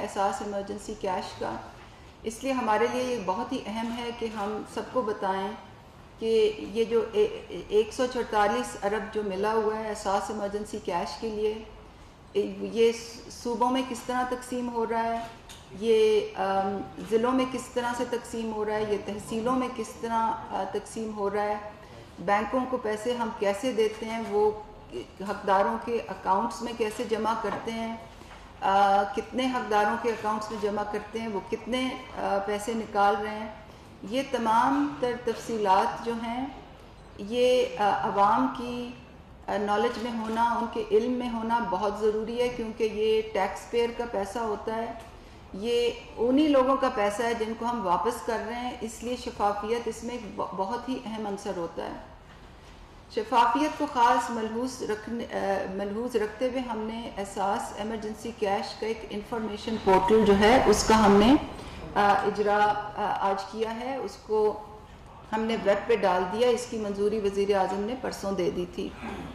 احساس emergency cash کا، اس لیے ہمارے لیے یہ بہت ہی اہم ہے کہ ہم سب کو بتائیں کہ یہ جو 144 ارب جو ملا ہوا ہے احساس ایمرجنسی کیش کے لیے، یہ صوبوں میں کس طرح تقسیم ہو رہا ہے، یہ ضلعوں میں کس طرح سے تقسیم ہو رہا ہے، یہ تحصیلوں میں کس طرح تقسیم ہو رہا ہے، بینکوں کو پیسے ہم کیسے دیتے ہیں، وہ حقداروں کے اکاؤنٹس میں کیسے جمع کرتے ہیں، کتنے حقداروں کے اکاؤنٹس میں جمع کرتے ہیں، وہ کتنے پیسے نکال رہے ہیں، یہ تمام تر تفصیلات جو ہیں یہ عوام کی نالج میں ہونا، ان کے علم میں ہونا بہت ضروری ہے، کیونکہ یہ ٹیکس پیئر کا پیسہ ہوتا ہے، یہ انہی لوگوں کا پیسہ ہے جن کو ہم واپس کر رہے ہیں، اس لیے شفافیت اس میں ایک بہت ہی اہم عنصر ہوتا ہے۔ شفافیت کو خاص ملحوظ رکھتے ہوئے ہم نے احساس ایمرجنسی کیش کا ایک انفارمیشن پورٹل جو ہے اس کا ہم نے اجرا آج کیا ہے، اس کو ہم نے ویب پہ ڈال دیا، اس کی منظوری وزیر اعظم نے پرسوں دے دی تھی۔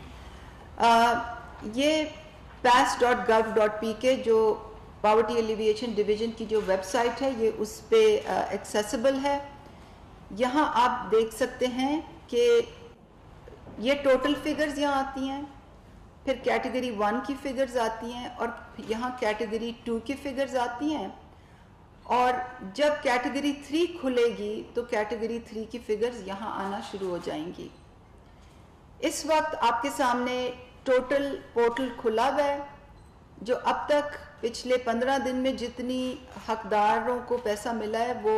یہ pass.gov.pk جو پاورٹی ایلیویشن ڈویژن کی جو ویب سائٹ ہے، یہ اس پہ ایکسیسیبل ہے۔ یہاں آپ دیکھ سکتے ہیں کہ یہ ٹوٹل فگرز یہاں آتی ہیں، پھر کیٹیگری 1 کی فگرز آتی ہیں، اور یہاں کیٹیگری 2 کی فگرز آتی ہیں، اور جب کیٹیگری 3 کھلے گی تو کیٹیگری 3 کی فگرز یہاں آنا شروع ہو جائیں گی۔ اس وقت آپ کے سامنے ٹوٹل پورٹل کھلا ہوا ہے، جو اب تک پچھلے 15 دن میں جتنی حقداروں کو پیسہ ملا ہے وہ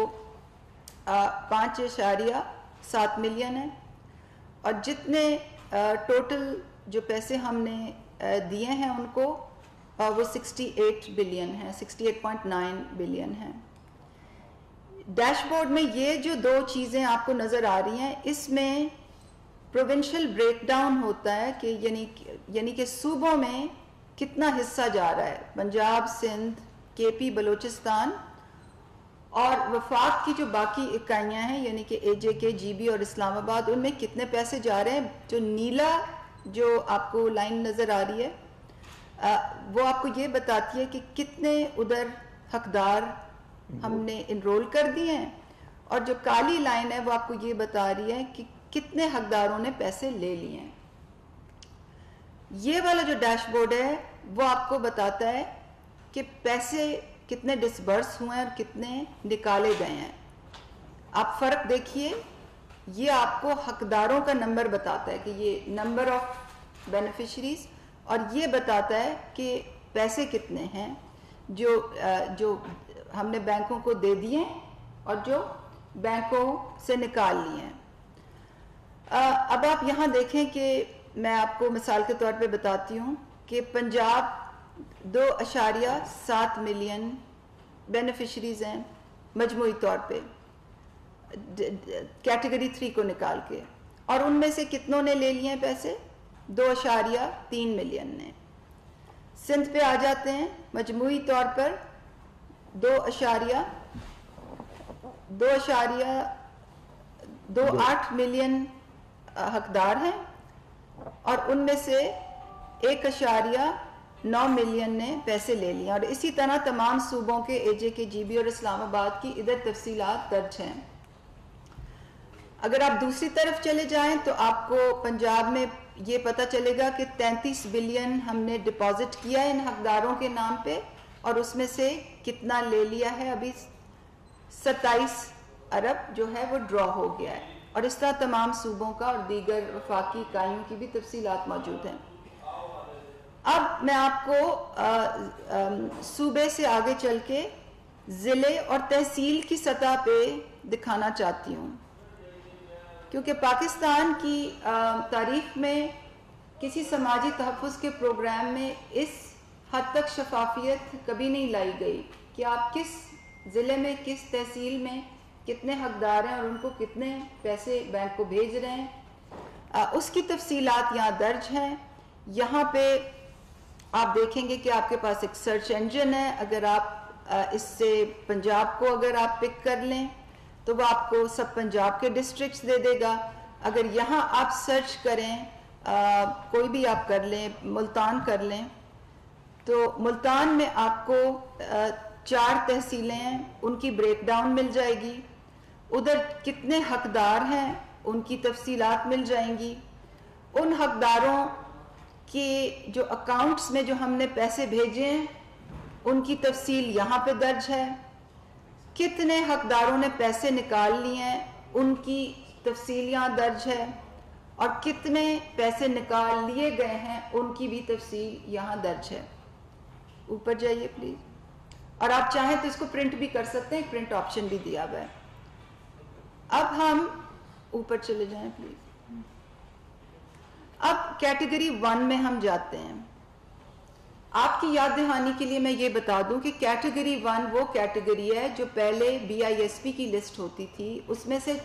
5.7 ملین ہے، اور جتنے ٹوٹل جو پیسے ہم نے دیے ہیں ان کو وہ 68 بلین ہیں، 68.9 بلین ہیں۔ ڈیش بورڈ میں یہ جو دو چیزیں آپ کو نظر آ رہی ہیں، اس میں پروونشل بریک ڈاؤن ہوتا ہے کہ یعنی کہ صوبوں میں کتنا حصہ جا رہا ہے، پنجاب، سندھ، کے پی، بلوچستان، اور وفاق کی جو باقی اکائیاں ہیں یعنی کہ اے جے کے، جی بی اور اسلام آباد، ان میں کتنے پیسے جا رہے ہیں۔ جو نیلا جو آپ کو لائن نظر آ رہی ہے وہ آپ کو یہ بتاتی ہے کہ کتنے ادھر حقدار ہم نے انرول کر دیے ہیں، اور جو کالی لائن ہے وہ آپ کو یہ بتا رہی ہے کہ کتنے حقداروں نے پیسے لے لیے ہیں۔ یہ والا جو ڈیش بورڈ ہے وہ آپ کو بتاتا ہے کہ پیسے کتنے ڈسبرس ہوئے ہیں اور کتنے نکالے گئے ہیں۔ آپ فرق دیکھیے، یہ آپ کو حقداروں کا نمبر بتاتا ہے کہ یہ نمبر آف بینیفیشریز، اور یہ بتاتا ہے کہ پیسے کتنے ہیں جو ہم نے بینکوں کو دے دیے اور جو بینکوں سے نکال لیے ہیں۔ اب آپ یہاں دیکھیں کہ میں آپ کو مثال کے طور پہ بتاتی ہوں کہ پنجاب 2.7 ملین بینیفیشریز ہیں مجموعی طور پہ کیٹیگری 3 کو نکال کے، اور ان میں سے کتنوں نے لے لیے ہیں پیسے؟ 2.3 ملین نے۔ سندھ پہ آ جاتے ہیں، مجموعی طور پر 2.28 ملین حقدار ہیں، اور ان میں سے 1.9 ملین نے پیسے لے لیے، اور اسی طرح تمام صوبوں کے اے جے کے، جی بی اور اسلام آباد کی ادھر تفصیلات درج ہیں۔ اگر آپ دوسری طرف چلے جائیں تو آپ کو پنجاب میں یہ پتہ چلے گا کہ 33 بلین ہم نے ڈپازٹ کیا ہے ان حقداروں کے نام پہ، اور اس میں سے کتنا لے لیا ہے، ابھی 27 ارب جو ہے وہ ڈرا ہو گیا ہے، اور اس طرح تمام صوبوں کا اور دیگر وفاقی اکائیوں کی بھی تفصیلات موجود ہیں۔ اب میں آپ کو صوبے سے آگے چل کے ضلع اور تحصیل کی سطح پہ دکھانا چاہتی ہوں، کیونکہ پاکستان کی تاریخ میں کسی سماجی تحفظ کے پروگرام میں اس حد تک شفافیت کبھی نہیں لائی گئی کہ آپ کس ضلع میں، کس تحصیل میں کتنے حقدار ہیں اور ان کو کتنے پیسے بینک کو بھیج رہے ہیں۔ اس کی تفصیلات یہاں درج ہیں۔ یہاں پہ آپ دیکھیں گے کہ آپ کے پاس ایک سرچ انجن ہے، اگر آپ اس سے پنجاب کو اگر آپ پک کر لیں تو وہ آپ کو سب پنجاب کے ڈسٹرکٹس دے دے گا۔ اگر یہاں آپ سرچ کریں، کوئی بھی آپ کر لیں، ملتان کر لیں، تو ملتان میں آپ کو 4 تحصیلیں ہیں، ان کی بریک ڈاؤن مل جائے گی، ادھر کتنے حقدار ہیں ان کی تفصیلات مل جائیں گی، ان حقداروں کے جو اکاؤنٹس میں جو ہم نے پیسے بھیجے ہیں ان کی تفصیل یہاں پہ درج ہے، کتنے حقداروں نے پیسے نکال لیے ہیں ان کی تفصیل یہاں درج ہے، اور کتنے پیسے نکال لیے گئے ہیں ان کی بھی تفصیل یہاں درج ہے۔ اوپر جائیے پلیز، اور آپ چاہیں تو اس کو پرنٹ بھی کر سکتے ہیں، پرنٹ آپشن بھی دیا ہوا ہے۔ اب ہم اوپر چلے جائیں پلیز، اب کیٹیگری 1 میں ہم جاتے ہیں۔ آپ کی یاد دہانی کے لیے میں یہ بتا دوں کہ کیٹیگری 1 وہ کیٹیگری ہے جو پہلے BISP کی لسٹ ہوتی تھی، اس میں سے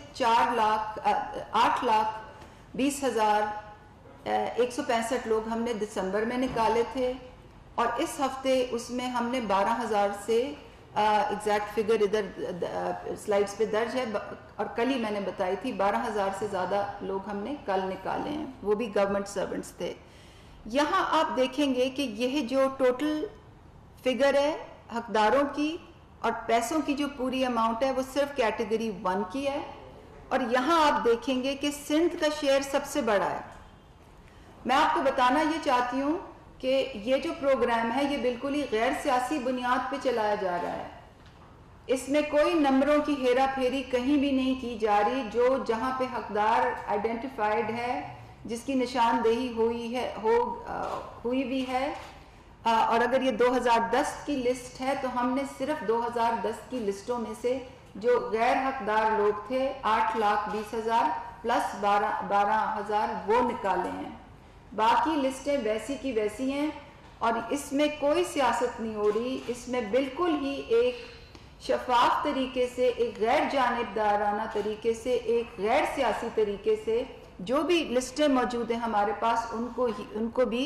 8,20,165 لوگ ہم نے دسمبر میں نکالے تھے، اور اس ہفتے اس میں ہم نے 12,000 سے ایگزیکٹ فگر ادھر سلائڈز پہ درج ہے، اور کل ہی میں نے بتائی تھی 12,000 سے زیادہ لوگ ہم نے کل نکالے ہیں، وہ بھی گورنمنٹ سرونٹس تھے۔ یہاں آپ دیکھیں گے کہ یہ جو ٹوٹل فگر ہے حقداروں کی اور پیسوں کی جو پوری اماؤنٹ ہے وہ صرف کیٹیگری 1 کی ہے، اور یہاں آپ دیکھیں گے کہ سندھ کا شیئر سب سے بڑا ہے۔ میں آپ کو بتانا یہ چاہتی ہوں کہ یہ جو پروگرام ہے یہ بالکل ہی غیر سیاسی بنیاد پہ چلایا جا رہا ہے، اس میں کوئی نمبروں کی ہیرا پھیری کہیں بھی نہیں کی جا رہی، جو جہاں پہ حقدار آئیڈینٹیفائڈ ہے، جس کی نشاندہی ہوئی بھی ہے، اور اگر یہ 2010 کی لسٹ ہے تو ہم نے صرف 2010 کی لسٹوں میں سے جو غیر حقدار لوگ تھے 8,20,000 پلس 12,000 وہ نکالے ہیں، باقی لسٹیں ویسی کی ویسی ہیں، اور اس میں کوئی سیاست نہیں ہو رہی، اس میں بالکل ہی ایک شفاف طریقے سے، ایک غیر جانبدارانہ طریقے سے، ایک غیر سیاسی طریقے سے جو بھی لسٹیں موجود ہیں ہمارے پاس ان کو بھی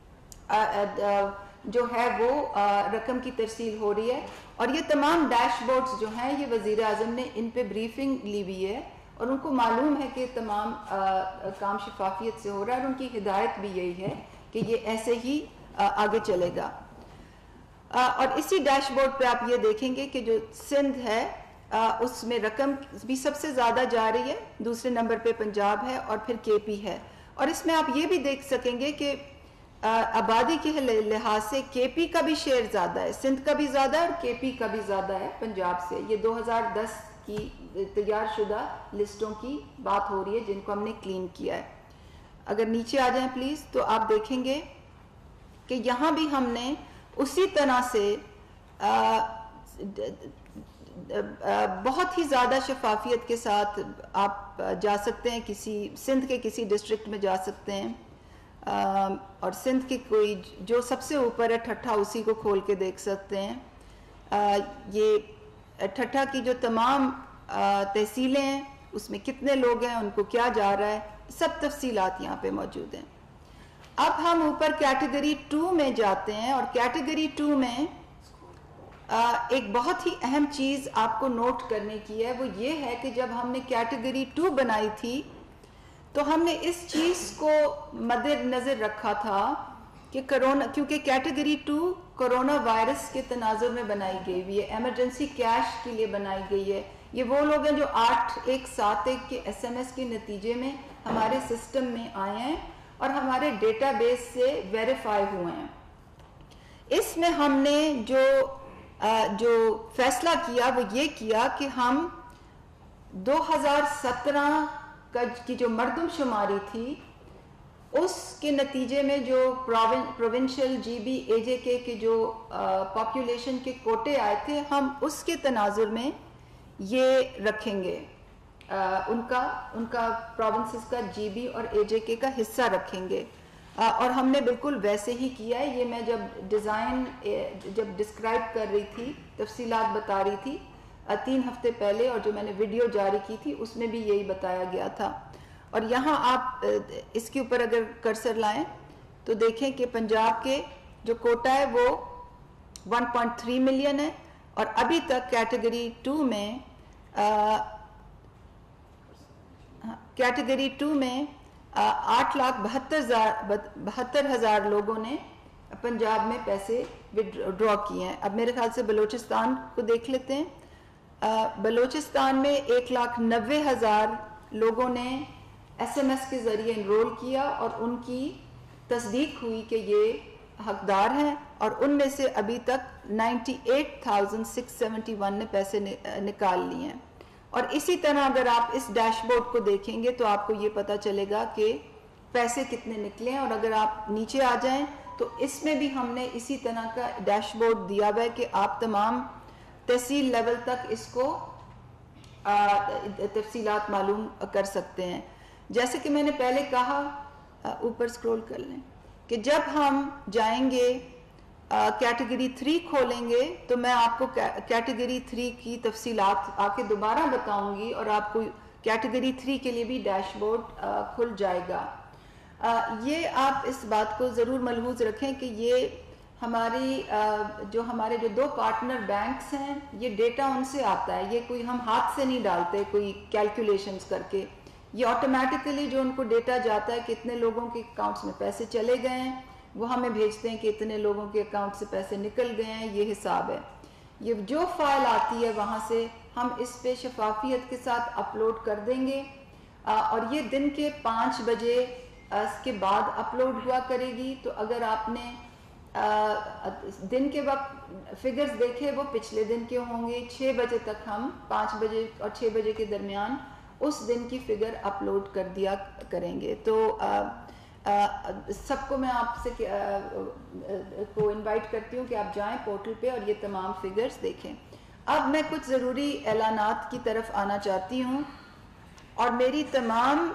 جو ہے وہ رقم کی ترسیل ہو رہی ہے، اور یہ تمام ڈیش بورڈز جو ہیں یہ وزیر اعظم نے ان پہ بریفنگ لی ہوئی ہے، اور ان کو معلوم ہے کہ تمام کام شفافیت سے ہو رہا ہے، اور ان کی ہدایت بھی یہی ہے کہ یہ ایسے ہی آگے چلے گا۔ اور اسی ڈیش بورڈ پہ آپ یہ دیکھیں گے کہ جو سندھ ہے اس میں رقم بھی سب سے زیادہ جا رہی ہے، دوسرے نمبر پہ پنجاب ہے، اور پھر KP ہے، اور اس میں آپ یہ بھی دیکھ سکیں گے کہ آبادی کے لحاظ سے KP کا بھی شیئر زیادہ ہے، سندھ کا بھی زیادہ ہے اور KP کا بھی زیادہ ہے پنجاب سے۔ یہ 2010 کی تیار شدہ لسٹوں کی بات ہو رہی ہے جن کو ہم نے کلین کیا ہے۔ اگر نیچے آ جائیں پلیز، تو آپ دیکھیں گے کہ یہاں بھی ہم نے اسی طرح سے بہت ہی زیادہ شفافیت کے ساتھ آپ جا سکتے ہیں، سندھ کے کسی ڈسٹرکٹ میں جا سکتے ہیں، اور سندھ کے کوئی جو سب سے اوپر ہے ٹھٹھا، اسی کو کھول کے دیکھ سکتے ہیں۔ یہ ٹھٹھا کی جو تمام تحصیلیں ہیں اس میں کتنے لوگ ہیں، ان کو کیا جا رہا ہے، سب تفصیلات یہاں پہ موجود ہیں۔ اب ہم اوپر کیٹیگری 2 میں جاتے ہیں، اور کیٹیگری 2 میں ایک بہت ہی اہم چیز آپ کو نوٹ کرنے کی ہے، وہ یہ ہے کہ جب ہم نے کیٹیگری 2 بنائی تھی تو ہم نے اس چیز کو مد نظر رکھا تھا کہ کیونکہ کیٹیگری 2 کرونا وائرس کے تناظر میں بنائی گئی ہوئی ہے، ایمرجنسی کیش کے لیے بنائی گئی ہے۔ یہ وہ لوگ ہیں جو 8171 کے SMS کے نتیجے میں ہمارے سسٹم میں آئے ہیں اور ہمارے ڈیٹا بیس سے ویریفائی ہوئے ہیں۔ اس میں ہم نے جو فیصلہ کیا وہ یہ کیا کہ ہم 2017 کی جو مردم شماری تھی اس کے نتیجے میں جو پروونشل GB AJK کے جو پاپولیشن کے کوٹے آئے تھے، ہم اس کے تناظر میں یہ رکھیں گے، ان کا پروونسز کا GB اور AJK کا حصہ رکھیں گے، اور ہم نے بالکل ویسے ہی کیا ہے۔ یہ میں جب ڈسکرائب کر رہی تھی، تفصیلات بتا رہی تھی 3 ہفتے پہلے، اور جو میں نے ویڈیو جاری کی تھی اس میں بھی یہی بتایا گیا تھا۔ اور یہاں آپ اس کے اوپر اگر کرسر لائیں تو دیکھیں کہ پنجاب کے جو کوٹا ہے وہ 1.3 ملین ہے، اور ابھی تک کیٹیگری 2 میں 8,72,000 لوگوں نے پنجاب میں پیسے ڈرا کیے ہیں. اب میرے خیال سے بلوچستان کو دیکھ لیتے ہیں. بلوچستان میں 1,90,000 لوگوں نے ایس ایم ایس کے ذریعے انرول کیا اور ان کی تصدیق ہوئی کہ یہ حقدار ہیں, اور ان میں سے ابھی تک 98,671 نے پیسے نکال لیے ہیں. اور اسی طرح اگر آپ اس ڈیش بورڈ کو دیکھیں گے تو آپ کو یہ پتہ چلے گا کہ پیسے کتنے نکلے ہیں. اور اگر آپ نیچے آ جائیں تو اس میں بھی ہم نے اسی طرح کا ڈیش بورڈ دیا ہوا ہے کہ آپ تمام تحصیل لیول تک اس کو تفصیلات معلوم کر سکتے ہیں. جیسے کہ میں نے پہلے کہا, اوپر سکرول کر لیں, کہ جب ہم جائیں گے کیٹیگری 3 کھولیں گے تو میں آپ کو کیٹیگری 3 کی تفصیلات آ کے دوبارہ بتاؤں گی, اور آپ کو کیٹیگری 3 کے لیے بھی ڈیش بورڈ کھل جائے گا. یہ آپ اس بات کو ضرور ملحوظ رکھیں کہ یہ ہمارے جو 2 پارٹنر بینکس ہیں, یہ ڈیٹا ان سے آتا ہے, یہ کوئی ہم ہاتھ سے نہیں ڈالتے کوئی کیلکولیشنز کر کے. یہ آٹومیٹیکلی جو ان کو ڈیٹا جاتا ہے کہ اتنے لوگوں کے اکاؤنٹس میں پیسے چلے گئے ہیں, وہ ہمیں بھیجتے ہیں کہ اتنے لوگوں کے اکاؤنٹ سے پیسے نکل گئے ہیں, یہ حساب ہے. یہ جو فائل آتی ہے وہاں سے ہم اس پہ شفافیت کے ساتھ اپلوڈ کر دیں گے, اور یہ دن کے 5 بجے اس کے بعد اپلوڈ ہوا کرے گی. تو اگر آپ نے دن کے وقت فگرز دیکھے وہ پچھلے دن کے ہوں گے. 6 بجے تک ہم 5 بجے اور 6 بجے کے درمیان اس دن کی فگر اپلوڈ کر دیا کریں گے. تو سب کو میں آپ سے کو انوائٹ کرتی ہوں کہ آپ جائیں پورٹل پہ اور یہ تمام فگرز دیکھیں. اب میں کچھ ضروری اعلانات کی طرف آنا چاہتی ہوں, اور میری تمام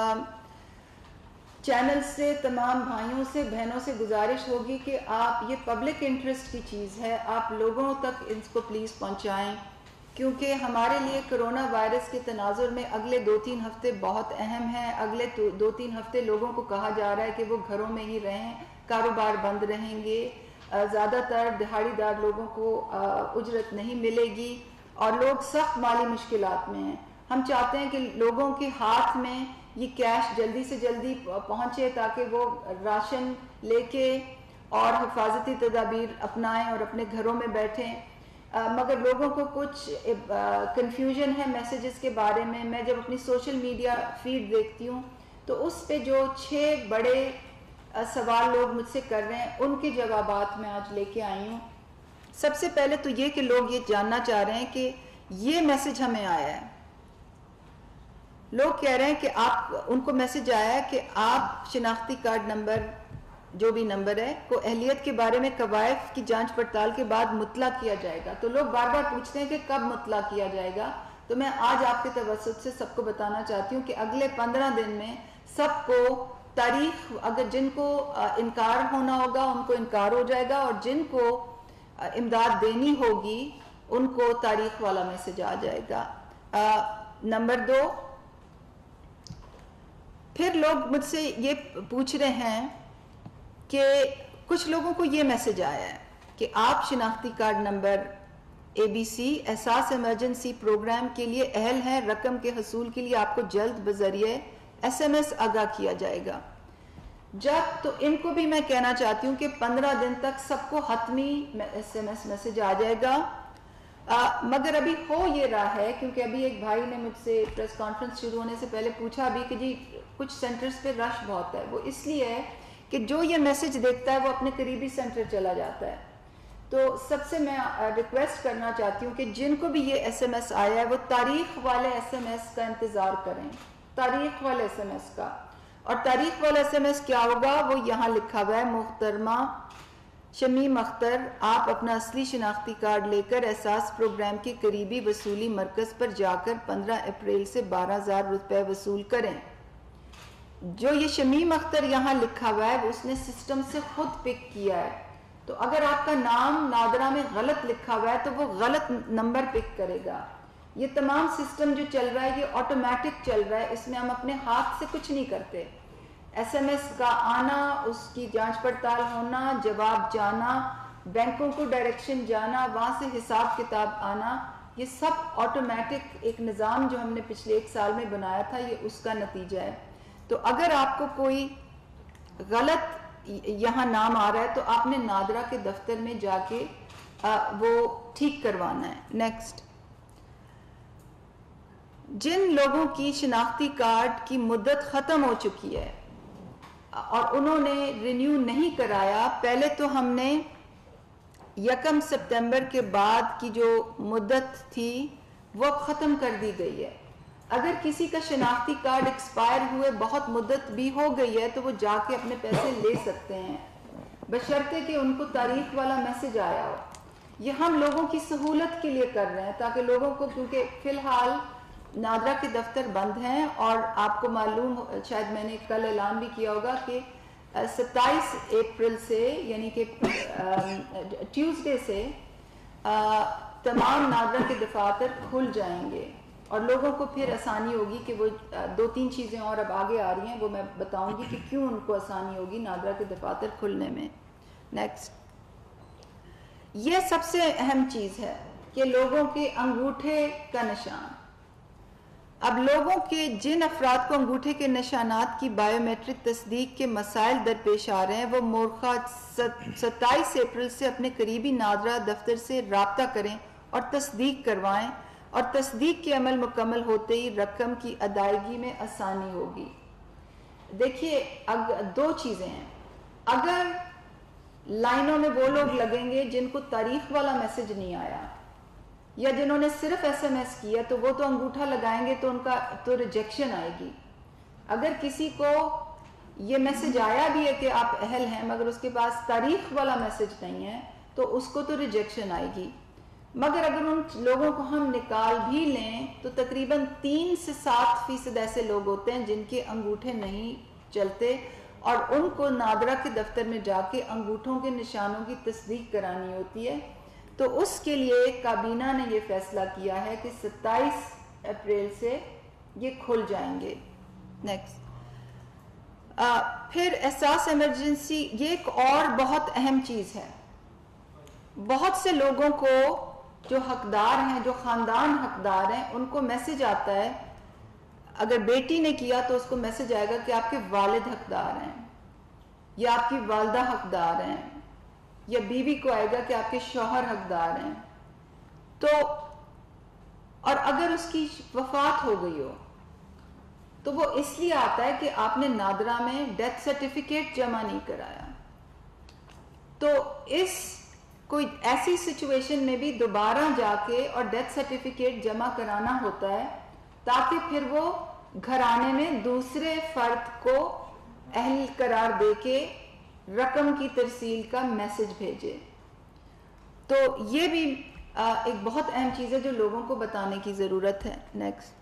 چینل سے, تمام بھائیوں سے, بہنوں سے گزارش ہوگی کہ آپ, یہ پبلک انٹرسٹ کی چیز ہے, آپ لوگوں تک اس کو پلیز پہنچائیں, کیونکہ ہمارے لیے کرونا وائرس کے تناظر میں اگلے 2-3 ہفتے بہت اہم ہیں. اگلے 2-3 ہفتے لوگوں کو کہا جا رہا ہے کہ وہ گھروں میں ہی رہیں, کاروبار بند رہیں گے, زیادہ تر دہاڑی دار لوگوں کو اجرت نہیں ملے گی, اور لوگ سخت مالی مشکلات میں ہیں. ہم چاہتے ہیں کہ لوگوں کے ہاتھ میں یہ کیش جلدی سے جلدی پہنچے تاکہ وہ راشن لے کے اور حفاظتی تدابیر اپنائیں اور اپنے گھروں میں بیٹھیں. مگر لوگوں کو کچھ کنفیوژن ہے میسیجز کے بارے میں. میں جب اپنی سوشل میڈیا فیڈ دیکھتی ہوں تو اس پہ جو 6 بڑے سوال لوگ مجھ سے کر رہے ہیں, ان کے جوابات میں آج لے کے آئی ہوں. سب سے پہلے تو یہ کہ لوگ یہ جاننا چاہ رہے ہیں کہ یہ میسیج ہمیں آیا ہے. لوگ کہہ رہے ہیں کہ آپ, ان کو میسیج آیا ہے کہ آپ شناختی کارڈ نمبر, جو بھی نمبر ہے, کو اہلیت کے بارے میں قوائف کی جانچ پڑتال کے بعد مطلع کیا جائے گا. تو لوگ بار بار پوچھتے ہیں کہ کب مطلع کیا جائے گا. تو میں آج آپ کے توسط سے سب کو بتانا چاہتی ہوں کہ اگلے 15 دن میں سب کو تاریخ, اگر جن کو انکار ہونا ہوگا ان کو انکار ہو جائے گا, اور جن کو امداد دینی ہوگی ان کو تاریخ والا میسج آ جائے گا. نمبر 2, پھر لوگ مجھ سے یہ پوچھ رہے ہیں کہ کچھ لوگوں کو یہ میسج آیا ہے کہ آپ شناختی card number ABC Ehsaas emergency programme کے لیے اہل ہیں, رقم کے حصول کے لیے آپ کو جلد بذریعہ SMS آگاہ کیا جائے گا. جب تو ان کو بھی میں کہنا چاہتی ہوں کہ 15 دن تک سب کو حتمی SMS میسج آ جائے گا. مگر ابھی ہو یہ رہا ہے, کیونکہ ابھی ایک بھائی نے مجھ سے پریس کانفرنس شروع ہونے سے پہلے پوچھا بھی کہ جی کچھ سینٹرز پہ رش بہت ہے. وہ اس لیے ہے کہ جو یہ میسج دیکھتا ہے وہ اپنے قریبی سینٹر چلا جاتا ہے. تو سب سے میں ریکویسٹ کرنا چاہتی ہوں کہ جن کو بھی یہ SMS آیا ہے وہ تاریخ والے SMS کا انتظار کریں, تاریخ والے SMS کا. اور تاریخ والا SMS کیا ہوگا وہ یہاں لکھا ہوا ہے. محترمہ شمیم اختر, آپ اپنا اصلی شناختی کارڈ لے کر احساس پروگرام کے قریبی وصولی مرکز پر جا کر 15 اپریل سے 12,000 روپے وصول کریں. جو یہ شمیم اختر یہاں لکھا ہوا ہے اس نے سسٹم سے خود پک کیا ہے. تو اگر آپ کا نام نادرہ میں غلط لکھا ہوا ہے تو وہ غلط نمبر پک کرے گا. یہ تمام سسٹم جو چل رہا ہے یہ آٹومیٹک چل رہا ہے, اس میں ہم اپنے ہاتھ سے کچھ نہیں کرتے. SMS کا آنا, اس کی جانچ پڑتال ہونا, جواب جانا, بینکوں کو ڈائریکشن جانا, وہاں سے حساب کتاب آنا, یہ سب آٹومیٹک ایک نظام جو ہم نے پچھلے 1 سال میں بنایا تھا, یہ اس کا نتیجہ ہے. تو اگر آپ کو کوئی غلط یہاں نام آ رہا ہے تو آپ نے نادرا کے دفتر میں جا کے وہ ٹھیک کروانا ہے. نیکسٹ، جن لوگوں کی شناختی کارڈ کی مدت ختم ہو چکی ہے اور انہوں نے رینیو نہیں کرایا، پہلے تو ہم نے 1 سپتمبر کے بعد کی جو مدت تھی وہ ختم کر دی گئی ہے. اگر کسی کا شناختی کارڈ ایکسپائر ہوئے بہت مدت بھی ہو گئی ہے تو وہ جا کے اپنے پیسے لے سکتے ہیں، بشرطے کہ ان کو تاریخ والا میسج آیا ہو. یہ ہم لوگوں کی سہولت کے لیے کر رہے ہیں تاکہ لوگوں کو، کیونکہ فی الحال نادرا کے دفتر بند ہیں اور آپ کو معلوم، شاید میں نے کل اعلان بھی کیا ہوگا کہ 27 اپریل سے یعنی کہ ٹیوزڈے سے تمام نادرا کے دفاتر کھل جائیں گے اور لوگوں کو پھر آسانی ہوگی کہ وہ 2-3 چیزیں اور اب آگے آ رہی ہیں، وہ میں بتاؤں گی کہ کیوں ان کو آسانی ہوگی نادرا کے دفاتر کھلنے میں. نیکسٹ، یہ سب سے اہم چیز ہے کہ لوگوں کے انگوٹھے کا نشان. اب لوگوں کے جن افراد کو انگوٹھے کے نشانات کی بائیو میٹرک تصدیق کے مسائل درپیش آ رہے ہیں وہ مورخہ 27 اپریل سے اپنے قریبی نادرا دفتر سے رابطہ کریں اور تصدیق کروائیں، اور تصدیق کے عمل مکمل ہوتے ہی رقم کی ادائیگی میں آسانی ہوگی. دیکھیے 2 چیزیں ہیں. اگر لائنوں میں وہ لوگ لگیں گے جن کو تاریخ والا میسج نہیں آیا یا جنہوں نے صرف SMS کیا تو وہ تو انگوٹھا لگائیں گے تو ان کا تو ریجیکشن آئے گی. اگر کسی کو یہ میسج آیا بھی ہے کہ آپ اہل ہیں مگر اس کے پاس تاریخ والا میسج نہیں ہے تو اس کو تو ریجیکشن آئے گی. مگر اگر ان لوگوں کو ہم نکال بھی لیں تو تقریباً 3 سے 7% ایسے لوگ ہوتے ہیں جن کے انگوٹھے نہیں چلتے اور ان کو نادرا کے دفتر میں جا کے انگوٹھوں کے نشانوں کی تصدیق کرانی ہوتی ہے. تو اس کے لیے کابینہ نے یہ فیصلہ کیا ہے کہ 27 اپریل سے یہ کھل جائیں گے. نیکسٹ، پھر احساس ایمرجنسی، یہ ایک اور بہت اہم چیز ہے. بہت سے لوگوں کو جو حقدار ہیں، جو خاندان حقدار ہیں، ان کو میسج آتا ہے. اگر بیٹی نے کیا تو اس کو میسج آئے گا کہ آپ کے والد حقدار ہیں یا آپ کی والدہ حقدار ہیں، یا بیوی کو آئے گا کہ آپ کے شوہر حقدار ہیں. تو اور اگر اس کی وفات ہو گئی ہو تو وہ اس لیے آتا ہے کہ آپ نے نادرا میں ڈیتھ سرٹیفکیٹ جمع نہیں کرایا. تو اس کوئی ایسی سچویشن میں بھی دوبارہ جا کے اور ڈیتھ سرٹیفکیٹ جمع کرانا ہوتا ہے تاکہ پھر وہ گھرانے میں دوسرے فرد کو اہل قرار دے کے رقم کی ترسیل کا میسج بھیجے. تو یہ بھی ایک بہت اہم چیز ہے جو لوگوں کو بتانے کی ضرورت ہے. نیکسٹ،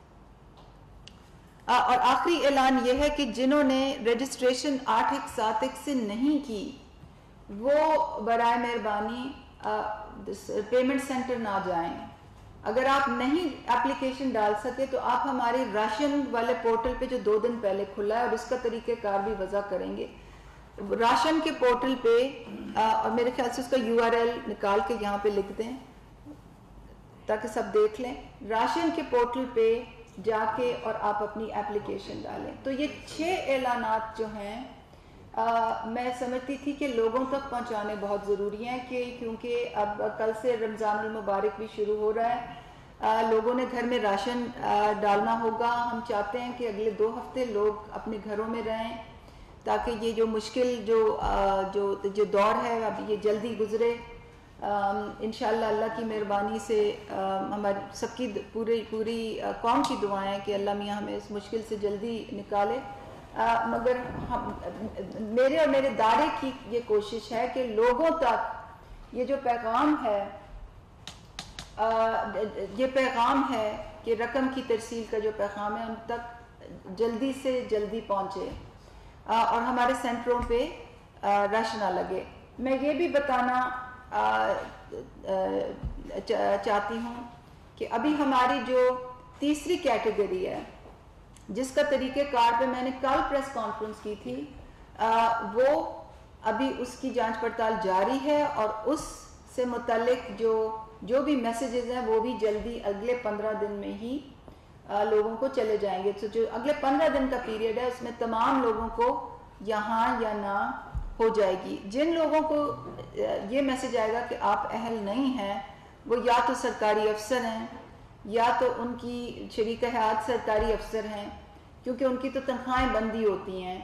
اور آخری اعلان یہ ہے کہ جنہوں نے رجسٹریشن 8-1-7 سے نہیں کی وہ برائے مہربانی پیمنٹ سینٹر نہ جائیں. اگر آپ نہیں اپلیکیشن ڈال سکے تو آپ ہمارے راشن والے پورٹل پہ جو 2 دن پہلے کھلا ہے اور اس کا طریقہ کار بھی وضع کریں گے، راشن کے پورٹل پہ اور میرے خیال سے اس کا URL نکال کے یہاں پہ لکھ دیں تاکہ سب دیکھ لیں. راشن کے پورٹل پہ جا کے اور آپ اپنی اپلیکیشن ڈالیں. تو یہ 6 اعلانات جو ہیں میں سمجھتی تھی کہ لوگوں تک پہنچانے بہت ضروری ہیں کیونکہ اب کل سے رمضان المبارک بھی شروع ہو رہا ہے. لوگوں نے گھر میں راشن ڈالنا ہوگا. ہم چاہتے ہیں کہ اگلے 2 ہفتے لوگ اپنے گھروں میں رہیں تاکہ یہ جو مشکل جو دور ہے اب یہ جلدی گزرے. انشاءاللہ اللہ کی مہربانی سے ہماری سب کی پوری قوم کی دعائیں ہیں کہ اللہ میاں ہمیں اس مشکل سے جلدی نکالے. مگر میرے اور میرے دائرے کی یہ کوشش ہے کہ لوگوں تک یہ جو پیغام ہے کہ رقم کی ترسیل کا جو پیغام ہے ان تک جلدی سے جلدی پہنچے اور ہمارے سینٹروں پہ رش نہ لگے. میں یہ بھی بتانا چاہتی ہوں کہ ابھی ہماری جو تیسری کیٹیگری ہے جس کا طریقہ کار پہ میں نے کل پریس کانفرنس کی تھی، وہ ابھی اس کی جانچ پڑتال جاری ہے اور اس سے متعلق جو بھی میسیجز ہیں وہ بھی جلدی اگلے 15 دن میں ہی لوگوں کو چلے جائیں گے. تو جو اگلے 15 دن کا پیریڈ ہے اس میں تمام لوگوں کو یہاں یا نہ ہو جائے گی. جن لوگوں کو یہ میسج آئے گا کہ آپ اہل نہیں ہیں, وہ یا تو سرکاری افسر ہیں یا تو ان کی شریک حیات سرکاری افسر ہیں, کیونکہ ان کی تو تنخواہیں بندی ہوتی ہیں.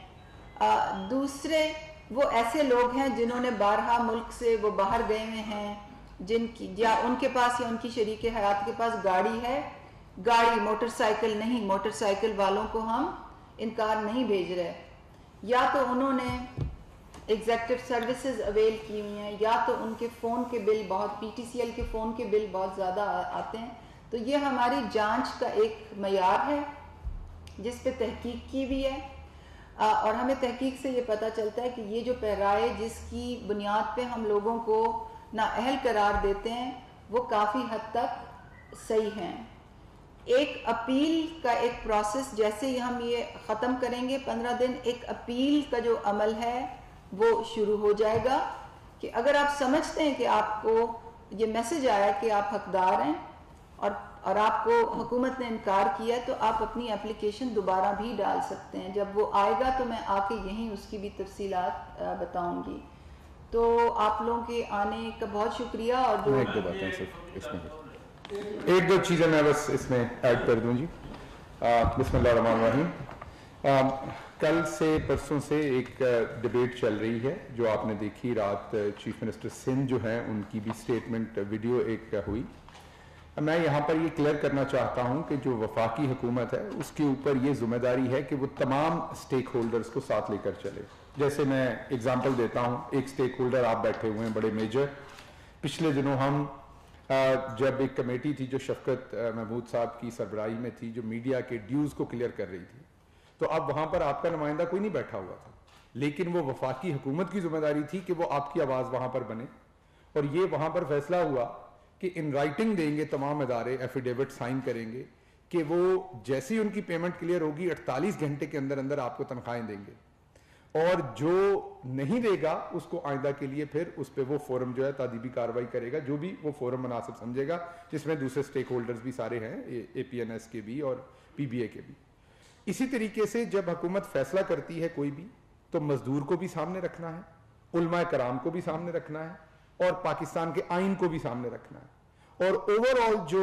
دوسرے وہ ایسے لوگ ہیں جنہوں نے بارہا ملک سے وہ باہر گئے ہوئے ہیں, جن کی یا ان کے پاس یا ان کی شریک حیات کے پاس گاڑی ہے, گاڑی موٹر سائیکل نہیں, موٹر سائیکل والوں کو ہم انکار نہیں بھیج رہے, یا تو انہوں نے ایگزیکٹو سروسز اویل کی ہوئی ہیں, یا تو ان کے فون کے بل بہت, پی ٹی سی ایل کے فون کے بل بہت زیادہ آتے ہیں. تو یہ ہماری جانچ کا ایک معیار ہے جس پہ تحقیق کی بھی ہے, اور ہمیں تحقیق سے یہ پتہ چلتا ہے کہ یہ جو پیرائے جس کی بنیاد پہ ہم لوگوں کو نااہل قرار دیتے ہیں وہ کافی حد تک صحیح ہیں. ایک اپیل کا ایک پروسیس, جیسے ہی ہم یہ ختم کریں گے 15 دن, ایک اپیل کا جو عمل ہے وہ شروع ہو جائے گا کہ اگر آپ سمجھتے ہیں کہ آپ کو یہ میسج آیا کہ آپ حقدار ہیں اور آپ کو حکومت نے انکار کیا, تو آپ اپنی اپلیکیشن دوبارہ بھی ڈال سکتے ہیں. جب وہ آئے گا تو میں آ کے یہیں اس کی بھی تفصیلات بتاؤں گی. تو آپ لوگوں کے آنے کا بہت شکریہ. اور جو ایک دو باتیں صرف اس میں, ایک دو چیزیں میں بس اس میں ایڈ کر دوں جی. بسم اللہ الرحمن الرحیم. کل سے پرسوں سے ایک ڈیبیٹ چل رہی ہے جو آپ نے دیکھی, رات چیف منسٹر سندھ جو ہیں ان کی بھی سٹیٹمنٹ ویڈیو ایک ہوئی. میں یہاں پر یہ کلیئر کرنا چاہتا ہوں کہ جو وفاقی حکومت ہے اس کے اوپر یہ ذمہ داری ہے کہ وہ تمام سٹیک ہولڈرز کو ساتھ لے کر چلے. جیسے میں اگزامپل دیتا ہوں, ایک سٹیک ہولڈر آپ بیٹھے ہوئے ہیں بڑے میجر. پچھلے دنوں ہم جب ایک کمیٹی تھی جو شفقت محمود صاحب کی سربراہی میں تھی, جو میڈیا کے ڈیوز کو کلیئر کر رہی تھی, تو اب وہاں پر آپ کا نمائندہ کوئی نہیں بیٹھا ہوا تھا, لیکن وہ وفاقی حکومت کی ذمہ داری تھی کہ وہ آپ کی آواز وہاں پر بنے. اور یہ وہاں پر فیصلہ ہوا کہ ان رائٹنگ دیں گے تمام ادارے, ایفیڈیوٹ سائن کریں گے کہ وہ جیسی ان کی پیمنٹ کلیئر ہوگی 48 گھنٹے کے اندر اندر آپ کو تنخواہیں دیں گے, اور جو نہیں دے گا اس کو آئندہ کے لیے پھر اس پہ وہ فورم جو ہے تادیبی کارروائی کرے گا, جو بھی وہ فورم مناسب سمجھے گا, جس میں دوسرے سٹیک ہولڈرز بھی سارے ہیں, اے پی این ایس کے بھی اور پی بی اے کے بھی. اسی طریقے سے جب حکومت فیصلہ کرتی ہے کوئی بھی, تو مزدور کو بھی سامنے رکھنا ہے, علماء کرام کو بھی سامنے رکھنا ہے, اور پاکستان کے آئین کو بھی سامنے رکھنا ہے. اور اوور آل جو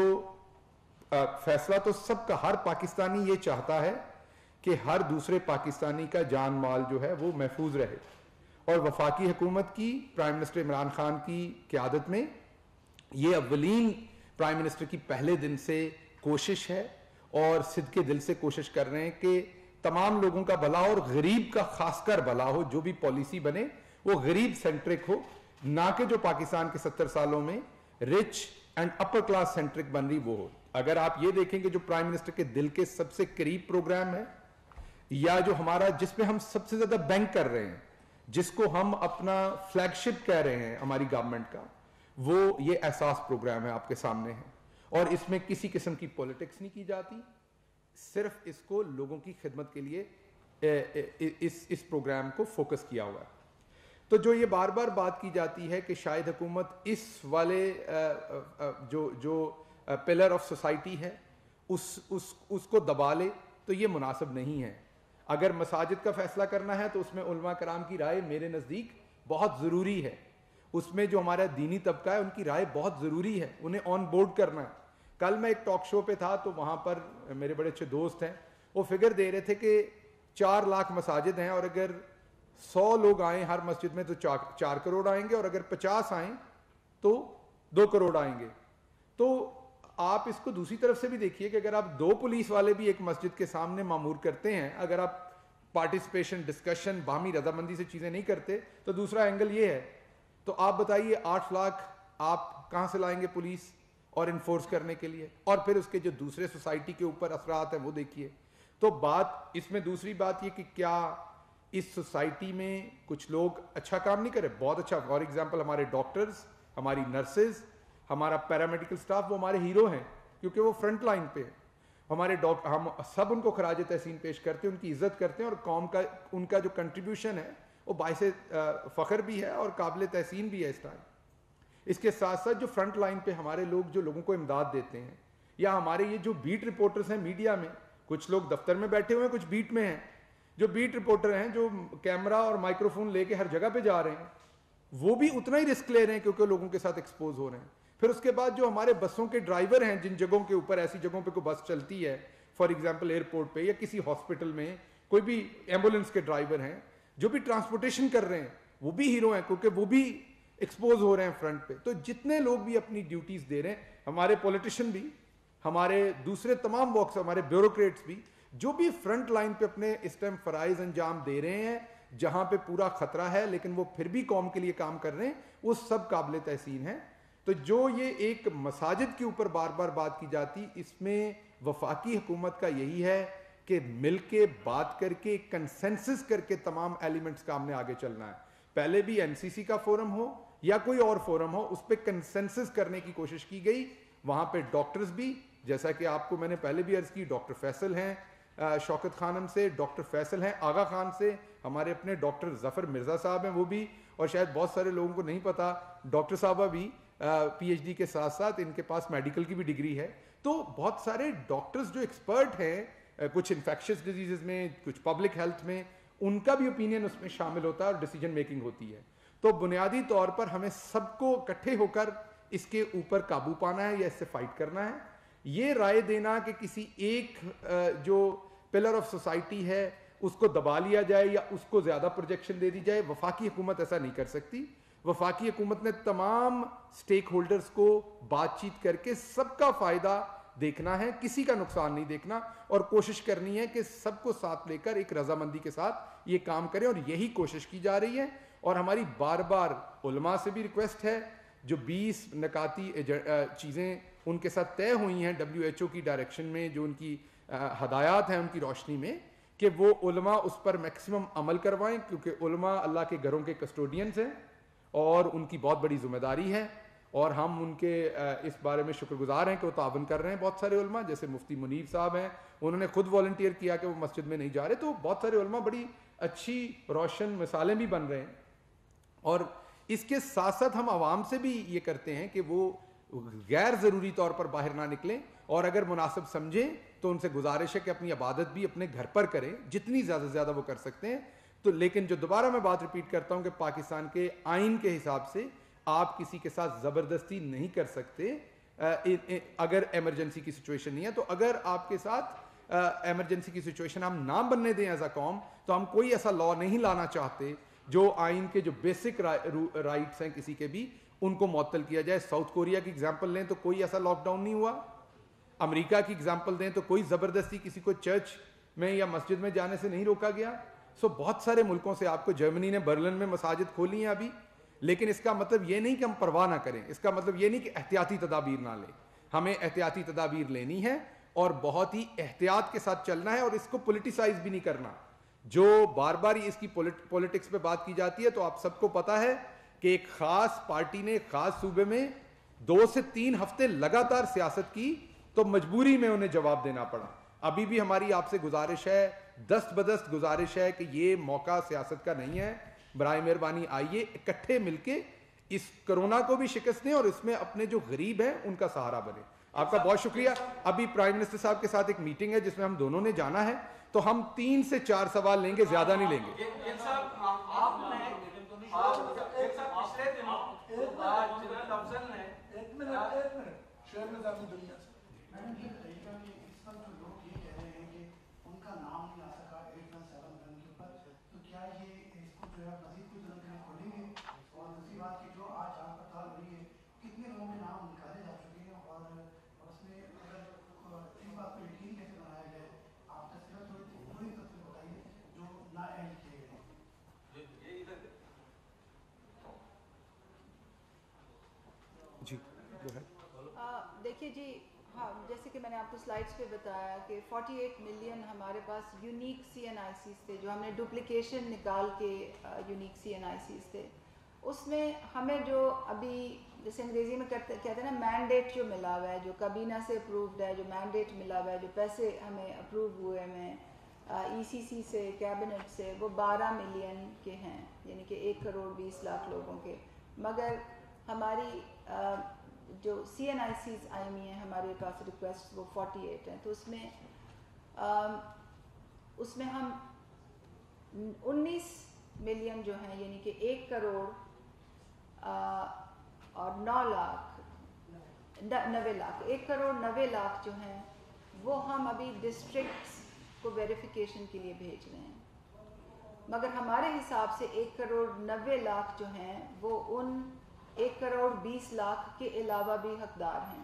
فیصلہ تو سب کا, ہر پاکستانی یہ چاہتا ہے کہ ہر دوسرے پاکستانی کا جان مال جو ہے وہ محفوظ رہے. اور وفاقی حکومت کی پرائم منسٹر عمران خان کی قیادت میں یہ اولین پرائم منسٹر کی پہلے دن سے کوشش ہے, اور صدقے دل سے کوشش کر رہے ہیں کہ تمام لوگوں کا بھلا اور غریب کا خاص کر بھلا ہو. جو بھی پالیسی بنے وہ غریب سینٹرک ہو, نہ کہ جو پاکستان کے 70 سالوں میں rich and upper class centric بن رہی وہ ہو. اگر آپ یہ دیکھیں کہ جو پرائم منسٹر کے دل کے سب سے قریب پروگرام ہے, یا جو ہمارا جس پہ ہم سب سے زیادہ بینک کر رہے ہیں, جس کو ہم اپنا فلیگ شپ کہہ رہے ہیں ہماری گورنمنٹ کا, وہ یہ احساس پروگرام ہے آپ کے سامنے ہے. اور اس میں کسی قسم کی پولیٹکس نہیں کی جاتی, صرف اس کو لوگوں کی خدمت کے لیے اس پروگرام کو فوکس کیا ہوا ہے. تو جو یہ بار بار بات کی جاتی ہے کہ شاید حکومت اس والے جو پلر آف سوسائٹی ہے اس کو دبا لے, تو یہ مناسب نہیں ہے. اگر مساجد کا فیصلہ کرنا ہے تو اس میں علماء کرام کی رائے میرے نزدیک بہت ضروری ہے. اس میں جو ہمارا دینی طبقہ ہے ان کی رائے بہت ضروری ہے, انہیں آن بورڈ کرنا ہے. کل میں ایک ٹاک شو پہ تھا, تو وہاں پر میرے بڑے اچھے دوست ہیں, وہ فگر دے رہے تھے کہ 4 لاکھ مساجد ہیں, اور اگر 100 لوگ آئیں ہر مسجد میں تو 4 کروڑ آئیں گے, اور اگر 50 آئیں تو 2 کروڑ آئیں گے. تو آپ اس کو دوسری طرف سے بھی دیکھیے کہ اگر آپ 2 پولیس والے بھی ایک مسجد کے سامنے معمور کرتے ہیں, اگر آپ پارٹیسپیشن, ڈسکشن, باہمی رضامندی سے چیزیں نہیں کرتے, تو دوسرا اینگل یہ ہے. تو آپ بتائیے 8 لاکھ آپ کہاں سے لائیں گے پولیس اور انفورس کرنے کے لیے, اور پھر اس کے جو دوسرے سوسائٹی کے اوپر اثرات ہیں وہ دیکھیے. تو بات اس میں دوسری بات یہ کہ کیا اس سوسائٹی میں کچھ لوگ اچھا کام نہیں کرے, بہت اچھا. فار ایگزامپل ہمارے ڈاکٹرز, ہماری نرسز, ہمارا پیرامیڈیکل سٹاف, وہ ہمارے ہیرو ہیں کیونکہ وہ فرنٹ لائن پہ ہیں. ہمارے ہم سب ان کو خراج تحسین پیش کرتے ہیں, ان کی عزت کرتے ہیں, اور قوم کا ان کا جو کنٹریبیوشن ہے وہ باعث فخر بھی ہے اور قابل تحسین بھی ہے اس ٹائم. اس کے ساتھ ساتھ جو فرنٹ لائن پہ ہمارے لوگ جو لوگوں کو امداد دیتے ہیں, یا ہمارے یہ جو بیٹ رپورٹرز ہیں میڈیا میں, کچھ لوگ دفتر میں بیٹھے ہوئے ہیں, کچھ بیٹ میں ہیں, جو بیٹ رپورٹر ہیں جو کیمرہ اور مائکروفون لے کے ہر جگہ پہ جا رہے ہیں وہ بھی اتنا ہی رسک لے رہے ہیں کیونکہ لوگوں کے ساتھ ایکسپوز ہو رہے ہیں. پھر اس کے بعد جو ہمارے بسوں کے ڈرائیور ہیں جن جگہوں کے اوپر ایسی جگہوں پہ کوئی بس چلتی ہے فار ایگزامپل ایئرپورٹ پہ یا کسی ہاسپٹل میں کوئی بھی ایمبولینس کے ڈرائیور ہیں جو بھی ٹرانسپورٹیشن کر رہے ہیں وہ بھی ہیرو ہیں کیونکہ وہ بھی ایکسپوز ہو رہے ہیں فرنٹ پہ. تو جتنے لوگ بھی اپنی ڈیوٹیز دے رہے ہیں ہمارے پولیٹیشین بھی ہمارے دوسرے تمام ورکس ہمارے بیوروکریٹس بھی جو بھی فرنٹ لائن پہ اپنے اس ٹائم فرائض انجام دے رہے ہیں جہاں پہ پورا خطرہ ہے لیکن وہ پھر بھی قوم کے لیے کام کر رہے ہیں وہ سب قابل تحسین ہیں. تو جو یہ ایک مساجد کے اوپر بار بار بات کی جاتی اس میں وفاقی حکومت کا یہی ہے کہ مل کے بات کر کے کنسنسس کر کے تمام ایلیمنٹس کا ہم نے آگے چلنا ہے. پہلے بھی این سی سی کا فورم ہو یا کوئی اور فورم ہو اس پہ کنسنسس کرنے کی کوشش کی گئی. وہاں پہ ڈاکٹرز بھی جیسا کہ آپ کو میں نے پہلے بھی عرض کی ڈاکٹر فیصل ہیں شوکت خانم سے, ڈاکٹر فیصل ہیں آغا خان سے, ہمارے اپنے ڈاکٹر ظفر مرزا صاحب ہیں وہ بھی, اور شاید بہت سارے لوگوں کو نہیں پتا ڈاکٹر صاحبہ بھی پی ایچ ڈی کے ساتھ ساتھ ان کے پاس میڈیکل کی بھی ڈگری ہے. تو بہت سارے ڈاکٹرز جو ایکسپرٹ ہیں کچھ انفیکشس ڈیزیزز میں کچھ پبلک ہیلتھ میں ان کا بھی اوپینین اس میں شامل ہوتا ہے اور ڈیسیجن میکنگ ہوتی ہے. تو بنیادی طور پر ہمیں سب کو اکٹھے ہو کر اس کے اوپر قابو پانا ہے یا اس سے فائٹ کرنا ہے. یہ رائے دینا کہ کسی ایک جو پلر آف سوسائٹی ہے اس کو دبا لیا جائے یا اس کو زیادہ پروجیکشن دے دی جائے, وفاقی حکومت ایسا نہیں کر سکتی. وفاقی حکومت نے تمام سٹیک ہولڈرز کو بات چیت کر کے سب کا فائدہ دیکھنا ہے, کسی کا نقصان نہیں دیکھنا, اور کوشش کرنی ہے کہ سب کو ساتھ لے کر ایک رضامندی کے ساتھ یہ کام کریں, اور یہی کوشش کی جا رہی ہے. اور ہماری بار بار علماء سے بھی ریکویسٹ ہے جو 20 نکاتی چیزیں ان کے ساتھ طے ہوئی ہیں WHO کی ڈائریکشن میں, جو ان کی ہدایات ہیں ان کی روشنی میں, کہ وہ علماء اس پر میکسیمم عمل کروائیں کیونکہ علماء اللہ کے گھروں کے کسٹوڈینز ہیں اور ان کی بہت بڑی ذمہ داری ہے. اور ہم ان کے اس بارے میں شکر گزار ہیں کہ وہ تعاون کر رہے ہیں. بہت سارے علماء جیسے مفتی منیر صاحب ہیں انہوں نے خود والنٹیئر کیا کہ وہ مسجد میں نہیں جا رہے, تو بہت سارے علماء بڑی اچھی روشن مثالیں بھی بن رہے ہیں. اور اس کے ساتھ ساتھ ہم عوام سے بھی یہ کرتے ہیں کہ وہ غیر ضروری طور پر باہر نہ نکلیں, اور اگر مناسب سمجھیں تو ان سے گزارش ہے کہ اپنی عبادت بھی اپنے گھر پر کریں جتنی زیادہ سے زیادہ وہ کر سکتے ہیں. تو لیکن جو دوبارہ میں بات ریپیٹ کرتا ہوں کہ پاکستان کے آئین کے حساب سے آپ کسی کے ساتھ زبردستی نہیں کر سکتے اگر ایمرجنسی کی سچویشن نہیں ہے. تو اگر آپ کے ساتھ ایمرجنسی کی سچویشن ہم نہ بننے دیں ایز اے قوم, تو ہم کوئی ایسا لا نہیں لانا چاہتے جو آئین کے جو بیسک رائٹس ہیں کسی کے بھی ان کو معطل کیا جائے. ساؤتھ کوریا کی ایگزامپل لیں تو کوئی ایسا لاک ڈاؤن نہیں ہوا. امریکہ کی ایگزامپل دیں تو کوئی زبردستی کسی کو چرچ میں یا مسجد میں جانے سے نہیں روکا گیا. بہت سارے ملکوں سے, آپ کو جرمنی نے برلن میں مساجد کھولی ہیں ابھی, لیکن اس کا مطلب یہ نہیں کہ ہم پرواہ نہ کریں, اس کا مطلب یہ نہیں کہ احتیاطی تدابیر نہ لیں. ہمیں احتیاطی تدابیر لینی ہے اور بہت ہی احتیاط کے ساتھ چلنا ہے, اور اس کو پولیٹیسائز بھی نہیں کرنا. جو بار بار اس کی پولیٹکس پہ بات کی جاتی ہے, تو آپ سب کو پتا ہے کہ ایک خاص پارٹی نے خاص صوبے میں 2 سے 3 ہفتے لگاتار سیاست کی تو مجبوری میں انہیں جواب دینا پڑا. ابھی بھی ہماری آپ سے گزارش ہے, دست بدست گزارش ہے کہ یہ موقع سیاست کا نہیں ہے. برائے مہربانی آئیے اکٹھے مل کے اس کرونا کو بھی شکست دیں اور اس میں اپنے جو غریب ہیں ان کا سہارا بنے. آپ کا بہت شکریہ. ابھی پرائم منسٹر صاحب کے ساتھ ایک میٹنگ ہے جس میں ہم دونوں نے جانا ہے, تو ہم 3 سے 4 سوال لیں گے, زیادہ نہیں لیں گے. دیکھیے جی, ہاں جیسے کہ میں نے آپ کو سلائڈس پہ بتایا کہ 48 ملین ہمارے پاس یونیک CNICs تھے, جو ہم نے ڈپلیکیشن نکال کے یونیک CNICs تھے. اس میں ہمیں جو ابھی جیسے انگریزی میں کہتے ہیں نا مینڈیٹ جو ملا ہوا ہے, جو کابینہ سے اپرووڈ ہے, جو مینڈیٹ ملا ہوا ہے, جو پیسے ہمیں اپروو ہوئے ہیں ECC سے کیبنٹ سے, وہ 12 ملین کے ہیں, یعنی کہ 1 کروڑ 20 لاکھ لوگوں کے. مگر ہماری جو CNICs آئی ہوئی ہیں ہمارے پاس ریکویسٹ وہ 48 ہیں. تو اس میں ہم 19 ملین جو ہیں یعنی کہ 1 کروڑ اور 9 لاکھ 90 لاکھ 1 کروڑ 90 لاکھ جو ہیں وہ ہم ابھی ڈسٹرکٹس کو ویریفیکیشن کے لیے بھیج رہے ہیں، مگر ہمارے حساب سے 1 کروڑ 90 لاکھ جو ہیں وہ ان 1 کروڑ 20 لاکھ کے علاوہ بھی حقدار ہیں.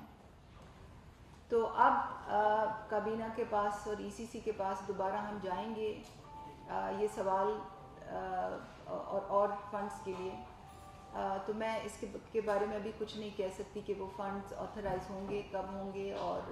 تو اب کابینہ کے پاس اور ECC کے پاس دوبارہ ہم جائیں گے یہ سوال اور فنڈز کے لیے. تو میں اس کے بارے میں ابھی کچھ نہیں کہہ سکتی کہ وہ فنڈز آتھرائز ہوں گے، کب ہوں گے اور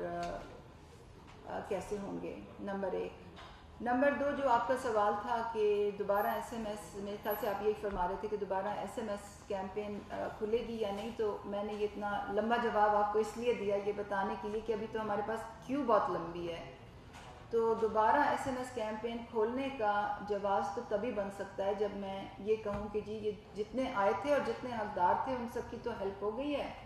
کیسے ہوں گے. نمبر 1. نمبر 2 جو آپ کا سوال تھا کہ دوبارہ SMS، میرے خیال سے آپ یہی فرما رہے تھے کہ دوبارہ SMS کیمپین کھلے گی یا نہیں. تو میں نے یہ اتنا لمبا جواب آپ کو اس لیے دیا یہ بتانے کے لیے کہ ابھی تو ہمارے پاس کیو بہت لمبی ہے. تو دوبارہ SMS کیمپین کھولنے کا جواز تو تبھی بن سکتا ہے جب میں یہ کہوں کہ جی یہ جتنے آئے تھے اور جتنے حقدار تھے ان سب کی تو ہیلپ ہو گئی ہے،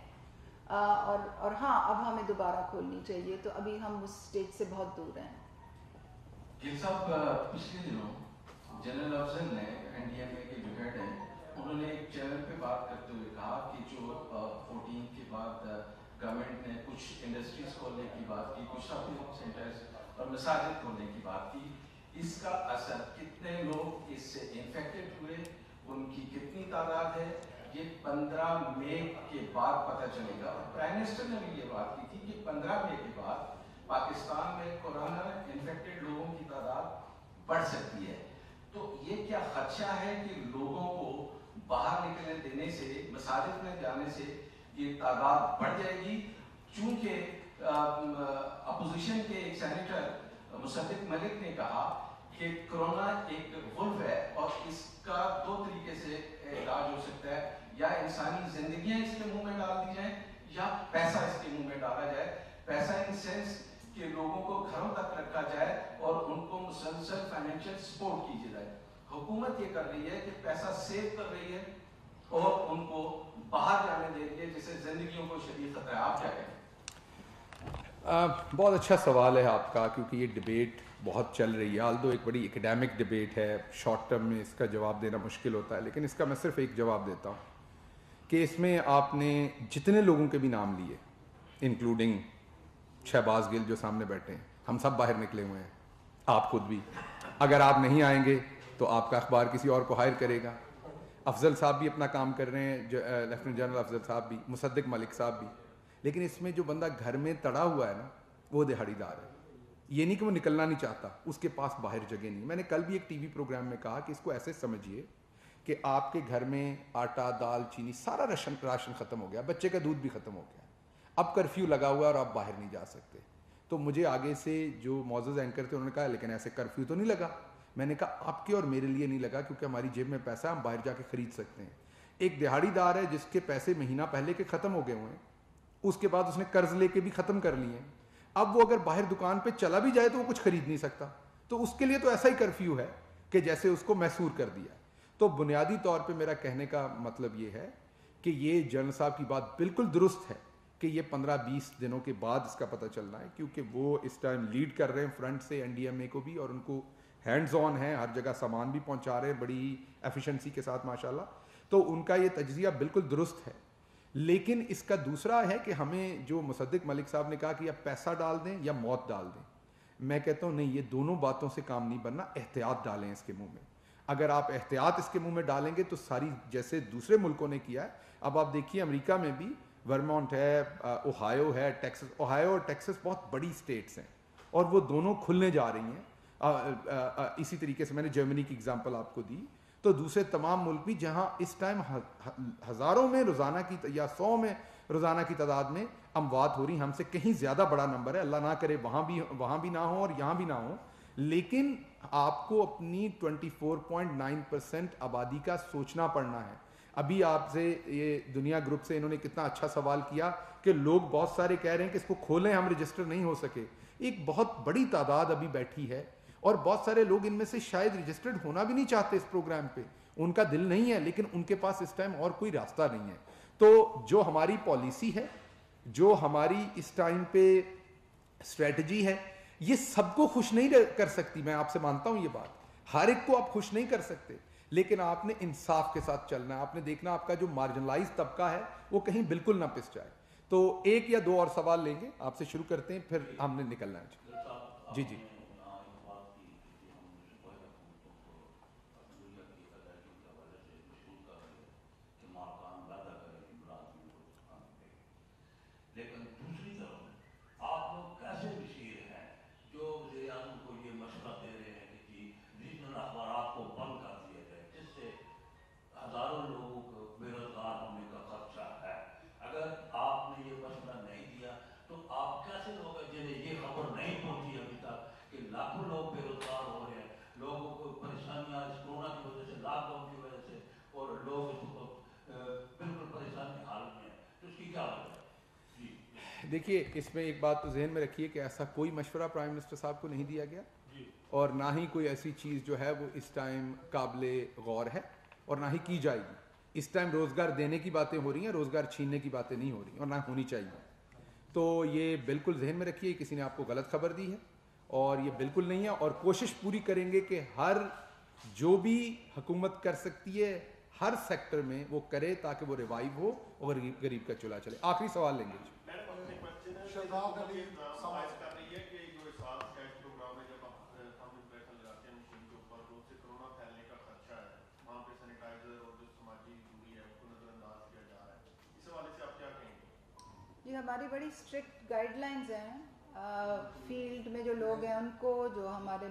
اور ہاں اب ہمیں دوبارہ کھولنی چاہیے. تو ابھی ہم اس سٹیج سے بہت دور ہیں. گل صاحب پچھلے دنوں جنرل افضل نے NDMA کے جو ہیڈ ہیں انہوں نے ایک چینل پہ بات کرتے ہوئے کہا کہ جو 14 کے بعد گورنمنٹ نے کچھ انڈسٹریز کھولنے کی بات کی، کچھ شاپنگ سینٹرز اور مساجد کھولنے کی بات کی، اس کا اثر کتنے لوگ اس سے انفیکٹڈ ہوئے، ان کی کتنی تعداد ہے، یہ 15 مئی کے بعد پتہ چلے گا. اور پرائم منسٹر نے بھی یہ بات کی تھی کہ 15 مئی کے بعد پاکستان میں کورونا انفیکٹڈ لوگوں کی تعداد بڑھ سکتی ہے. تو یہ کیا خدشہ ہے کہ لوگوں کو باہر نکلنے دینے سے، مساجد میں جانے سے یہ تعداد بڑھ جائے گی؟ چونکہ اپوزیشن کے ایک سینیٹر مصدق ملک نے کہا کہ کرونا ایک ولف ہے اور اس کا 2 طریقے سے علاج ہو سکتا ہے، یا انسانی زندگیاں اس کے منہ میں ڈال دی جائیں یا پیسہ اس کے منہ میں ڈالا جائے. پیسہ ان سینس کہ لوگوں کو گھروں تک رکھا جائے اور ان کو مسلسل فائنینشیل سپورٹ کی جائے. حکومت یہ کر رہی ہے کہ پیسہ سیو کر رہی ہے اور ان کو باہر جانے دے رہی ہے جس سے زندگیوں کو شدید خطرہ ہے. آپ کیا کہیں؟ بہت اچھا سوال ہے آپ کا، کیونکہ یہ ڈبیٹ بہت چل رہی ہے. آلدو ایک بڑی اکیڈیمک ڈبیٹ ہے، شارٹ ٹرم میں اس کا جواب دینا مشکل ہوتا ہے، لیکن اس کا میں صرف ایک جواب دیتا ہوں کہ اس میں آپ نے جتنے لوگوں کے بھی نام لیے، انکلوڈنگ شہباز گل جو سامنے بیٹھے ہیں، ہم سب باہر نکلے ہوئے ہیں، آپ خود بھی. اگر آپ نہیں آئیں گے تو آپ کا اخبار کسی اور کو ہائر کرے گا. افضل صاحب بھی اپنا کام کر رہے ہیں، لیفٹیننٹ جنرل افضل صاحب بھی، مصدق ملک صاحب بھی. لیکن اس میں جو بندہ گھر میں تڑا ہوا ہے نا وہ دہاڑی دار ہے. یہ نہیں کہ وہ نکلنا نہیں چاہتا، اس کے پاس باہر جگہ نہیں. میں نے کل بھی ایک TV پروگرام میں کہا کہ اس کو ایسے سمجھیے کہ آپ کے گھر میں آٹا، دال، چینی، سارا راشن ختم ہو گیا، بچے کا دودھ بھی ختم ہو گیا، اب کرفیو لگا ہوا ہے اور آپ باہر نہیں جا سکتے. تو مجھے آگے سے جو معزز اینکر تھے انہوں نے کہا لیکن ایسے کرفیو تو نہیں لگا. میں نے کہا آپ کے اور میرے لیے نہیں لگا کیونکہ ہماری جیب میں پیسہ ہے، ہم باہر جا کے خرید سکتے ہیں. ایک دہاڑی دار ہے جس کے پیسے مہینہ پہلے کے ختم ہو گئے ہوئے ہیں، اس کے بعد اس نے قرض لے کے بھی ختم کر لیے ہیں. اب وہ اگر باہر دکان پہ چلا بھی جائے تو وہ کچھ خرید نہیں سکتا. تو اس کے لیے تو ایسا ہی کرفیو ہے کہ جیسے اس کو محصور کر دیا. تو بنیادی طور پہ میرا کہنے کا مطلب یہ ہے کہ یہ جنرل صاحب کی بات بالکل درست ہے کہ یہ 15-20 دنوں کے بعد اس کا پتہ چلنا ہے، کیونکہ وہ اس ٹائم لیڈ کر رہے ہیں فرنٹ سے NDMA کو بھی، اور ان کو ہینڈز آن ہیں، ہر جگہ سامان بھی پہنچا رہے ہیں بڑی ایفیشنسی کے ساتھ ماشاءاللہ. تو ان کا یہ تجزیہ بالکل درست ہے. لیکن اس کا دوسرا ہے کہ ہمیں جو مصدق ملک صاحب نے کہا کہ یا پیسہ ڈال دیں یا موت ڈال دیں، میں کہتا ہوں نہیں، یہ دونوں باتوں سے کام نہیں بننا. احتیاط ڈالیں اس کے منہ میں. اگر آپ احتیاط اس کے منہ میں ڈالیں گے تو ساری جیسے دوسرے ملکوں نے کیا ہے. اب آپ دیکھیے امریکہ میں بھی ورمونٹ ہے، اوہایو ہے، ٹیکسس. اوہایو اور ٹیکسس بہت بڑی اسٹیٹس ہیں اور وہ دونوں کھلنے جا رہی ہیں. اسی طریقے سے میں نے جرمنی کی اگزامپل آپ کو دی. تو دوسرے تمام ملک بھی جہاں اس ٹائم ہزاروں میں روزانہ کی یا 100 میں روزانہ کی تعداد میں اموات ہو رہی، ہم سے کہیں زیادہ بڑا نمبر ہے. اللہ نہ کرے وہاں بھی نہ ہو اور یہاں بھی نہ ہو. لیکن آپ کو اپنی 24.9% آبادی کا سوچنا پڑنا ہے. ابھی آپ سے یہ دنیا گروپ سے انہوں نے کتنا اچھا سوال کیا کہ لوگ بہت سارے کہہ رہے ہیں کہ اس کو کھولیں، ہم رجسٹر نہیں ہو سکے. ایک بہت بڑی تعداد ابھی بیٹھی ہے اور بہت سارے لوگ ان میں سے شاید رجسٹرڈ ہونا بھی نہیں چاہتے اس پروگرام پہ، ان کا دل نہیں ہے، لیکن ان کے پاس اس ٹائم اور کوئی راستہ نہیں ہے. تو جو ہماری پالیسی ہے، جو ہماری اس ٹائم پہ اسٹریٹجی ہے، یہ سب کو خوش نہیں کر سکتی. میں آپ سے مانتا ہوں یہ بات. ہر ایک کو آپ خوش نہیں کر سکتے، لیکن آپ نے انصاف کے ساتھ چلنا ہے. آپ نے دیکھنا آپ کا جو مارجنلائز طبقہ ہے وہ کہیں بالکل نہ پس جائے. تو ایک یا دو اور سوال لیں گے، آپ سے شروع کرتے ہیں، پھر ہم نے نکلنا ہے. جی جی لیکن دوسری طرف آپ لوگ کیسے بصیر ہیں جو وزیر اعظم کو یہ مشورہ دے رہے ہیں کہ جی ریجنل اخبارات کو بند کر دیے گئے جس سے ہزاروں لوگوں کو بے روزگار ہونے کا خدشہ ہے. اگر آپ نے یہ مشورہ نہیں دیا تو آپ کیسے لوگ ہیں جنہیں یہ خبر نہیں پہنچی ابھی تک کہ لاکھوں لوگ بے روزگار ہو رہے ہیں، لوگوں کو پریشانیاں اس کورونا کی وجہ سے، لاک ڈاؤن کی وجہ سے، اور لوگ اس کو بالکل پریشانی کی حالت میں ہیں، تو اس کی کیا وجہ ہے؟ دیکھیے اس میں ایک بات تو ذہن میں رکھیے کہ ایسا کوئی مشورہ پرائم منسٹر صاحب کو نہیں دیا گیا، اور نہ ہی کوئی ایسی چیز جو ہے وہ اس ٹائم قابل غور ہے اور نہ ہی کی جائے گی. اس ٹائم روزگار دینے کی باتیں ہو رہی ہیں، روزگار چھیننے کی باتیں نہیں ہو رہی اور نہ ہونی چاہیے. تو یہ بالکل ذہن میں رکھیے، کسی نے آپ کو غلط خبر دی ہے اور یہ بالکل نہیں ہے. اور کوشش پوری کریں گے کہ ہر جو بھی حکومت کر سکتی ہے ہر سیکٹر میں وہ کرے تاکہ وہ ریوائیو ہو اور غریب کا چولہا چلے. آخری سوال لیں گے. شہزاد علی سماج کر رہی ہے کہ جو احساس کیش پروگرام میں جب ہم انفیکشن لگاتے ہیں مشین کے اوپر تو اس سے کرونا پھیلنے کا خدشہ ہے، وہاں پہ سینیٹائزر اور جو سماجی دوری ہے اس کو نظر انداز کیا جا رہا ہے. اس حوالے سے آپ کیا کہیں گے؟ جی ہماری بڑی اسٹرکٹ گائیڈ لائنز ہیں فیلڈ میں جو لوگ ہیں ان کو، جو ہمارے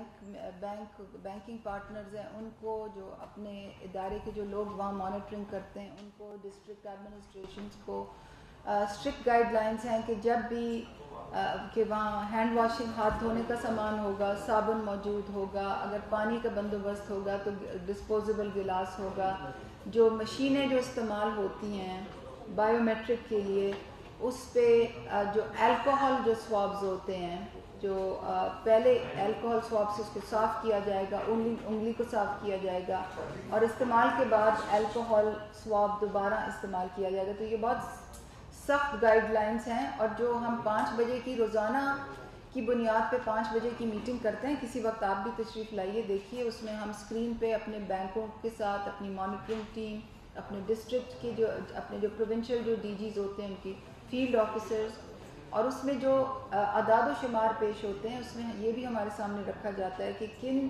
بینکنگ پارٹنرز ہیں ان کو، جو اپنے ادارے کے جو لوگ وہاں مانیٹرنگ کرتے ہیں ان کو، ڈسٹرکٹ ایڈمنسٹریشنز کو اسٹرکٹ گائیڈ لائنس ہیں کہ جب بھی کہ وہاں ہینڈ واشنگ، ہاتھ دھونے کا سامان ہوگا، صابن موجود ہوگا، اگر پانی کا بندوبست ہوگا تو ڈسپوزیبل گلاس ہوگا. جو مشینیں جو استعمال ہوتی ہیں بائیو میٹرک کے لیے اس پہ جو الکوہول جو سوابز ہوتے ہیں، جو پہلے الکوہول سواب سے اس کو صاف کیا جائے گا، انگلی کو صاف کیا جائے گا اور استعمال کے بعد الکوہول سواب دوبارہ استعمال کیا جائے گا. تو یہ بہت سخت گائیڈ لائنس ہیں. اور جو ہم 5 بجے کی روزانہ کی بنیاد پہ 5 بجے کی میٹنگ کرتے ہیں، کسی وقت آپ بھی تشریف لائیے دیکھیے، اس میں ہم اسکرین پہ اپنے بینکوں کے ساتھ اپنی مانیٹرنگ ٹیم، اپنے ڈسٹرکٹ کے جو اپنے جو پروونشل جو ڈی جیز ہوتے ہیں ان کی فیلڈ آفیسرز، اور اس میں جو اعداد و شمار پیش ہوتے ہیں اس میں یہ بھی ہمارے سامنے رکھا جاتا ہے کہ کن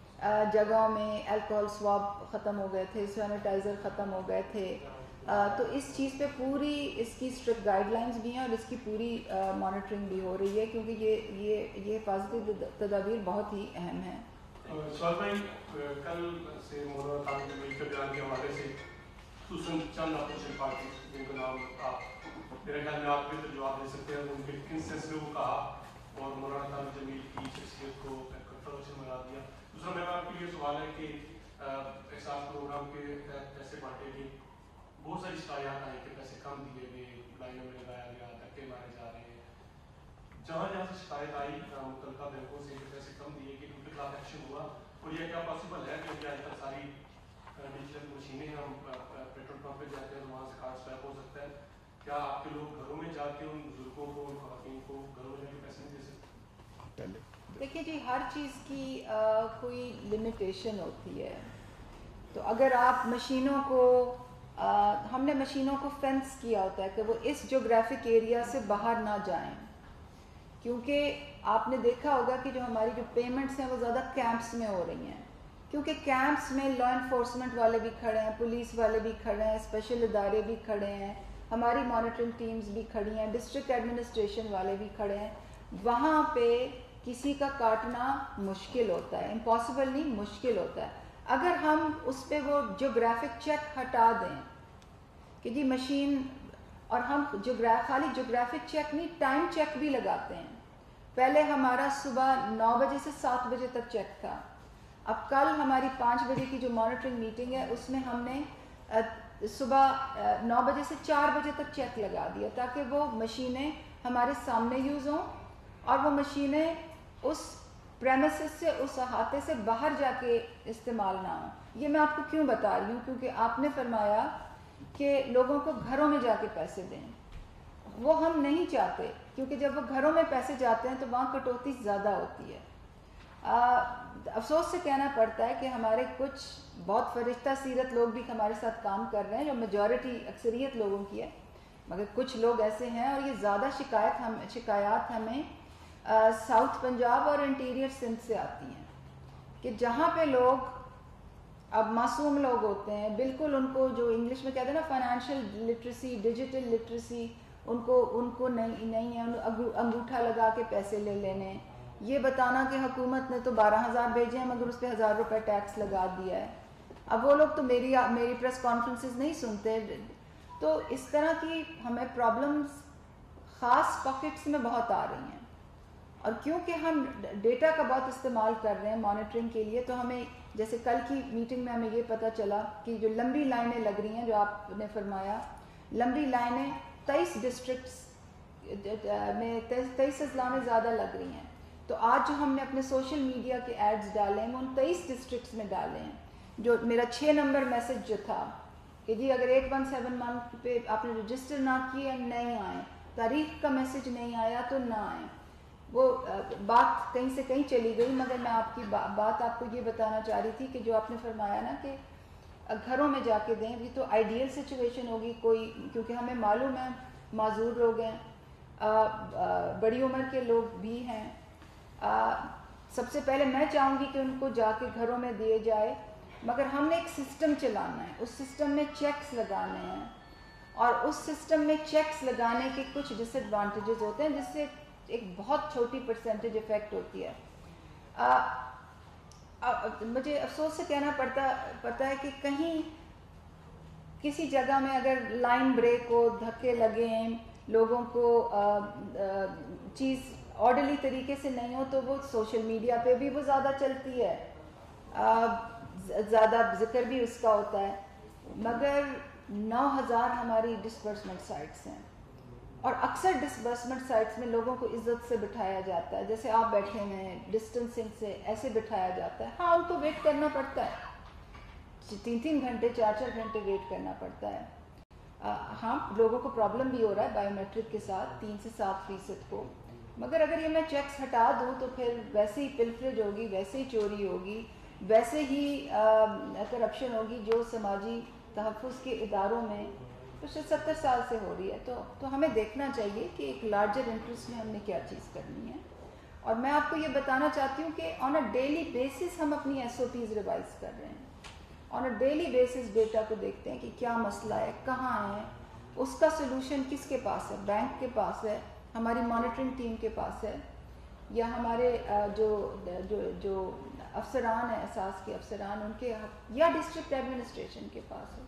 جگہوں میں الکوہول سواب ختم ہو گئے تھے، سینیٹائزر ختم ہو گئے تھے. تو اس چیز پہ پوری اس کی اسٹرکٹ گائیڈ لائنز بھی ہیں اور اس کی پوری مانیٹرنگ بھی ہو رہی ہے، کیونکہ یہ حفاظتی تدابیر بہت ہی اہم ہیں. سوال بھائی، کل سے مولانا طالب علم کے بیان کے حوالے سے خصوصاً چند اپوزیشن پارٹی جن کا نام آپ میرے خیال میں آپ بھی جواب دے سکتے ہیں، ان کے کن سینس میں وہ کہا اور مولانا طالب جمیل کی شخصیت کو کنٹروورشل بنا دیا. دوسرا میرا آپ کو یہ سوال ہے کہ احساس پروگرام کے تحت پیسے بانٹے گئے، بہت ساری شکایات آئی کہ پیسے کم دیے گئے، لائنوں میں لگایا گیا، دھکے مارے جا رہے ہیں. جہاں جہاں سے شکایت آئی متعلقہ بینکوں سے کہ پیسے کم دیے گئے، ان کے خلاف ایکشن ہوا. اور یہ کیا پاسبل ہے کہ آج کل ساری ڈیجیٹل مشینیں ہیں، ہم پیٹرول پمپ پہ جاتے ہیں تو وہاں سے کارڈ سوائپ ہو سکتا ہے، کیا آپ کے لوگ گھروں میں جا کے ان بزرگوں کو، ان خواتین کو گھروں میں جا کے پیسے نہیں دے سکتے؟ دیکھیے جی، ہر چیز کی کوئی لمیٹیشن ہوتی ہے. تو اگر آپ مشینوں کو ہم نے مشینوں کو فینس کیا ہوتا ہے کہ وہ اس جغرافک ایریا سے باہر نہ جائیں، کیونکہ آپ نے دیکھا ہوگا کہ جو ہماری جو پیمنٹس ہیں وہ زیادہ کیمپس میں ہو رہی ہیں، کیونکہ کیمپس میں لا انفورسمنٹ والے بھی کھڑے ہیں، پولیس والے بھی کھڑے ہیں، اسپیشل ادارے بھی کھڑے ہیں، ہماری مانیٹرنگ ٹیمز بھی کھڑی ہیں، ڈسٹرکٹ ایڈمنسٹریشن والے بھی کھڑے ہیں. وہاں پہ کسی کا کاٹنا مشکل ہوتا ہے، امپاسبل نہیں، مشکل ہوتا ہے. اگر ہم اس پہ وہ جغرافک چیک ہٹا دیں کہ جی مشین، اور ہم خالی جغرافک چیک نہیں، ٹائم چیک بھی لگاتے ہیں. پہلے ہمارا صبح 9 بجے سے 7 بجے تک چیک تھا، اب کل ہماری 5 بجے کی جو مانیٹرنگ میٹنگ ہے اس میں ہم نے صبح 9 بجے سے 4 بجے تک چیک لگا دیا تاکہ وہ مشینیں ہمارے سامنے یوز ہوں اور وہ مشینیں اس پریمیسز سے، اس احاطے سے باہر جا کے استعمال نہ ہوں. یہ میں آپ کو کیوں بتا رہی ہوں، کیونکہ آپ نے فرمایا کہ لوگوں کو گھروں میں جا کے پیسے دیں. وہ ہم نہیں چاہتے، کیونکہ جب وہ گھروں میں پیسے جاتے ہیں تو وہاں کٹوتی زیادہ ہوتی ہے. افسوس سے کہنا پڑتا ہے کہ ہمارے کچھ بہت فرشتہ سیرت لوگ بھی ہمارے ساتھ کام کر رہے ہیں، جو میجورٹی اکثریت لوگوں کی ہے، مگر کچھ لوگ ایسے ہیں، اور یہ زیادہ شکایات ہمیں ساؤتھ پنجاب اور انٹیریئر سندھ سے آتی ہیں، کہ جہاں پہ لوگ اب معصوم لوگ ہوتے ہیں، بالکل ان کو جو انگلش میں کہتے ہیں نا فائنینشیل لٹریسی، ڈیجیٹل لٹریسی ان کو نہیں ہے، انگوٹھا لگا کے پیسے لے لینے، یہ بتانا کہ حکومت نے تو 12,000 بھیجے ہیں مگر اس پہ 1,000 روپے ٹیکس لگا دیا ہے۔ اب وہ لوگ تو میری پریس کانفرنسز نہیں سنتے، تو اس طرح کی ہمیں پرابلمز خاص پاکٹس میں بہت آ رہی ہیں، اور کیونکہ ہم ڈیٹا کا بہت استعمال کر رہے ہیں مانیٹرنگ کے لیے، تو ہمیں جیسے کل کی میٹنگ میں ہمیں یہ پتہ چلا کہ جو لمبی لائنیں لگ رہی ہیں، جو آپ نے فرمایا لمبی لائنیں 23 ڈسٹرکٹس میں 23 اضلاع میں زیادہ لگ رہی ہیں، تو آج جو ہم نے اپنے سوشل میڈیا کے ایڈز ڈالے ہیں وہ ان 23 ڈسٹرکٹس میں ڈالے ہیں۔ جو میرا 6 نمبر میسج جو تھا کہ جی اگر 8171 پہ آپ نے رجسٹر نہ کیے نہیں آئیں، تاریخ کا میسج نہیں آیا تو نہ آئیں، وہ بات کہیں سے کہیں چلی گئی، مگر میں آپ کی بات آپ کو یہ بتانا چاہ رہی تھی کہ جو آپ نے فرمایا نا کہ گھروں میں جا کے دیں، یہ تو آئیڈیل سچویشن ہوگی کوئی، کیونکہ ہمیں معلوم ہے معذور لوگ ہیں، بڑی عمر کے لوگ بھی ہیں، سب سے پہلے میں چاہوں گی کہ ان کو جا کے گھروں میں دیے جائے، مگر ہم نے ایک سسٹم چلانا ہے، اس سسٹم میں چیکس لگانے ہیں، اور اس سسٹم میں چیکس لگانے کے کچھ ڈس ایڈوانٹیجز ہوتے ہیں جس سے ایک بہت چھوٹی پرسنٹیج افیکٹ ہوتی ہے۔ مجھے افسوس سے کہنا پڑتا ہے کہ کہیں کسی جگہ میں اگر لائن بریک ہو، دھکے لگیں، لوگوں کو چیز آرڈرلی طریقے سے نہیں ہو، تو وہ سوشل میڈیا پہ بھی وہ زیادہ چلتی ہے، زیادہ ذکر بھی اس کا ہوتا ہے، مگر 9,000 ہماری ڈسبرسمنٹ سائٹس ہیں، اور اکثر ڈسبرسمنٹ سائٹس میں لوگوں کو عزت سے بٹھایا جاتا ہے، جیسے آپ بیٹھے ہوئے ہیں ڈسٹنسنگ سے ایسے بٹھایا جاتا ہے، ہاں ان کو ویٹ کرنا پڑتا ہے، 3 گھنٹے 4 گھنٹے ویٹ کرنا پڑتا ہے، ہاں لوگوں کو پرابلم بھی ہو رہا ہے بائیو میٹرک کے ساتھ 3 سے 7% کو، مگر اگر یہ میں چیکس ہٹا دوں تو پھر ویسے ہی پلفریج ہوگی، ویسے ہی چوری ہوگی، ویسے ہی کرپشن ہوگی جو سماجی تحفظ کے اداروں میں پچھلے 70 سال سے ہو رہی ہے، تو ہمیں دیکھنا چاہیے کہ ایک لارجر انٹرسٹ میں ہم نے کیا چیز کرنی ہے، اور میں آپ کو یہ بتانا چاہتی ہوں کہ آن اے ڈیلی بیسس ہم اپنی SOPs ریوائز کر رہے ہیں، on a daily basis data کو دیکھتے ہیں کہ کیا مسئلہ ہے، کہاں ہے، اس کا سلوشن کس کے پاس ہے، بینک کے پاس ہے، ہماری مانیٹرنگ ٹیم کے پاس ہے، یا ہمارے جو افسران ہیں، اساس کے افسران ان کے، یا ڈسٹرکٹ ایڈمنسٹریشن کے پاس ہے۔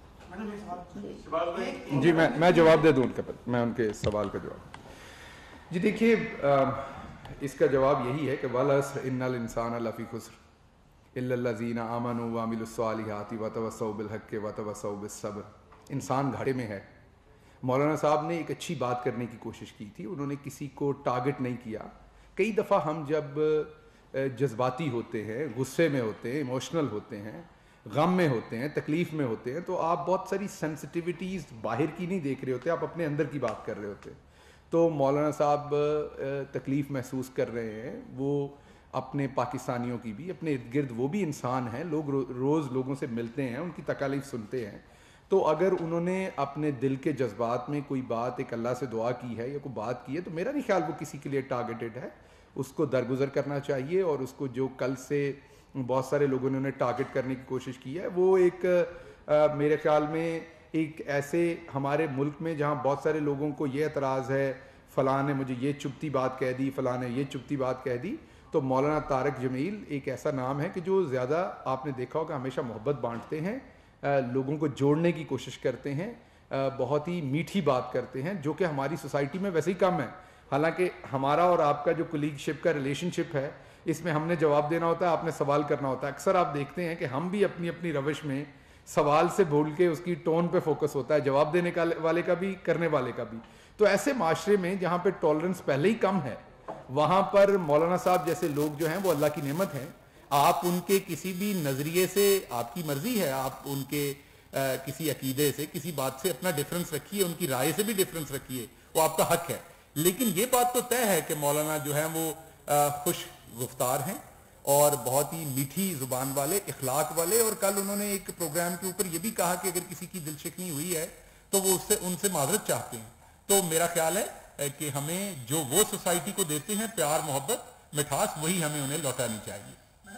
جی میں جواب دے دوں میں ان کے سوال کا جواب۔ جی دیکھیے اس کا جواب یہی ہے کہ وَالْعَصْرِ إِنَّ الْإِنسَانَ لَفِي خُسْرٍ إِلَّا الَّذِينَ آمَنُوا وَعَمِلُوا الصَّالِحَاتِ وَتَوَصَّوْا بِالْحَقِّ وَتَوَصَّوْا بِالصَّبْرِ۔ انسان گھاٹے میں ہے۔ مولانا صاحب نے ایک اچھی بات کرنے کی کوشش کی تھی، انہوں نے کسی کو ٹارگٹ نہیں کیا۔ کئی دفعہ ہم جب جذباتی ہوتے ہیں، غصے میں ہوتے ہیں، ایموشنل ہوتے ہیں، غم میں ہوتے ہیں، تکلیف میں ہوتے ہیں، تو آپ بہت ساری سینسٹیوٹیز باہر کی نہیں دیکھ رہے ہوتے، آپ اپنے اندر کی بات کر رہے ہوتے۔ تو مولانا صاحب تکلیف محسوس کر رہے ہیں، وہ اپنے پاکستانیوں کی بھی، اپنے ارد گرد وہ بھی انسان ہیں، لوگ روز لوگوں سے ملتے ہیں، ان کی تکالیف سنتے ہیں، تو اگر انہوں نے اپنے دل کے جذبات میں کوئی بات ایک اللہ سے دعا کی ہے یا کوئی بات کی ہے، تو میرا نہیں خیال وہ کسی کے لیے ٹارگیٹڈ ہے، اس کو درگزر کرنا چاہیے، اور اس کو جو کل سے بہت سارے لوگوں نے انہیں ٹارگٹ کرنے کی کوشش کی ہے، وہ ایک میرے خیال میں ایک ایسے ہمارے ملک میں جہاں بہت سارے لوگوں کو یہ اعتراض ہے فلاں نے مجھے یہ چبھتی بات کہہ دی، فلاں نے یہ چبھتی بات کہہ دی، تو مولانا طارق جمیل ایک ایسا نام ہے کہ جو زیادہ آپ نے دیکھا ہوگا ہمیشہ محبت بانٹتے ہیں، لوگوں کو جوڑنے کی کوشش کرتے ہیں، بہت ہی میٹھی بات کرتے ہیں، جو کہ ہماری سوسائٹی میں ویسے ہی کم ہے۔ حالانکہ ہمارا اور آپ کا جو کولیگ شپ کا ریلیشن شپ ہے، اس میں ہم نے جواب دینا ہوتا ہے، آپ نے سوال کرنا ہوتا ہے۔ اکثر آپ دیکھتے ہیں کہ ہم بھی اپنی اپنی روش میں سوال سے بھول کے اس کی ٹون پہ فوکس ہوتا ہے، جواب دینے والے کا بھی، کرنے والے کا بھی۔ تو ایسے معاشرے میں جہاں پہ ٹالرنس پہلے ہی کم ہے، وہاں پر مولانا صاحب جیسے لوگ جو ہیں وہ اللہ کی نعمت ہیں۔ آپ ان کے کسی بھی نظریے سے، آپ کی مرضی ہے، آپ ان کے کسی عقیدے سے، کسی بات سے اپنا ڈیفرنس رکھیے، ان کی رائے سے بھی ڈیفرنس رکھیے، وہ آپ کا حق ہے، لیکن یہ بات تو طے ہے کہ مولانا جو ہیں وہ خوش گفتار ہیں، اور بہت ہی میٹھی زبان والے، اخلاق والے. اور کل انہوں نے ایک پروگرام کے اوپر یہ بھی کہا کہ اگر کسی کی دل شکنی ہوئی ہے تو وہ ان سے معذرت چاہتے ہیں. تو میرا خیال ہے کہ ہمیں جو وہ سوسائٹی کو دیتے ہیں پیار، محبت، مٹھاس، وہی ہمیں انہیں لوٹانی چاہیے.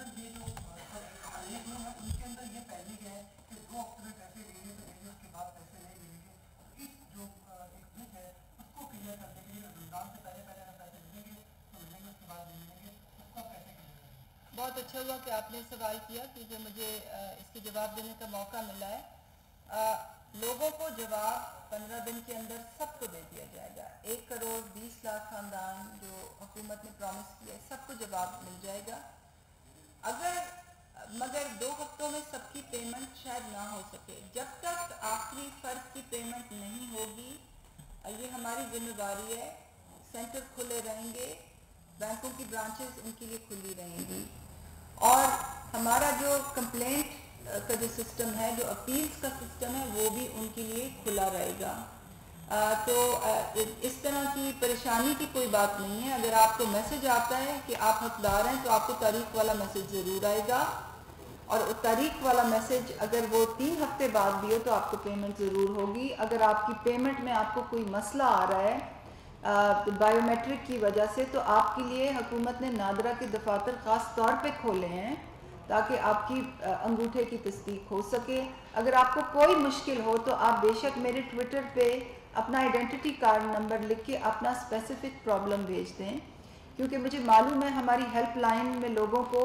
بہت اچھا ہوا کہ آپ نے سوال کیا کیونکہ مجھے اس کے جواب دینے کا موقع ملا ہے. لوگوں کو جواب 15 دن کے اندر سب کو دے دیا جائے گا. 1 کروڑ 20 لاکھ خاندان جو حکومت نے پرومس کیا ہے سب کو جواب مل جائے گا. مگر 2 ہفتوں میں سب کی پیمنٹ شاید نہ ہو سکے. جب تک آخری فرد کی پیمنٹ نہیں ہوگی یہ ہماری ذمہ داری ہے. سینٹر کھلے رہیں گے، بینکوں کی برانچز ان کے لیے کھلی رہیں گی، اور ہمارا جو کمپلینٹ کا جو سسٹم ہے، جو اپیلز کا سسٹم ہے، وہ بھی ان کے لیے کھلا رہے گا. تو اس طرح کی پریشانی کی کوئی بات نہیں ہے. اگر آپ کو میسج آتا ہے کہ آپ حقدار ہیں تو آپ کو تاریخ والا میسج ضرور آئے گا، اور تاریخ والا میسج اگر وہ 3 ہفتے بعد بھی ہو تو آپ کو پیمنٹ ضرور ہوگی. اگر آپ کی پیمنٹ میں آپ کو کوئی مسئلہ آ رہا ہے بائیو میٹرک کی وجہ سے، تو آپ کے لیے حکومت نے نادرا کے دفاتر خاص طور پہ کھولے ہیں تاکہ آپ کی انگوٹھے کی تصدیق ہو سکے. اگر آپ کو کوئی مشکل ہو تو آپ بے شک میرے ٹویٹر پہ اپنا آئیڈینٹی کارڈ نمبر لکھ کے اپنا اسپیسیفک پرابلم بھیج دیں، کیونکہ مجھے معلوم ہے ہماری ہیلپ لائن میں لوگوں کو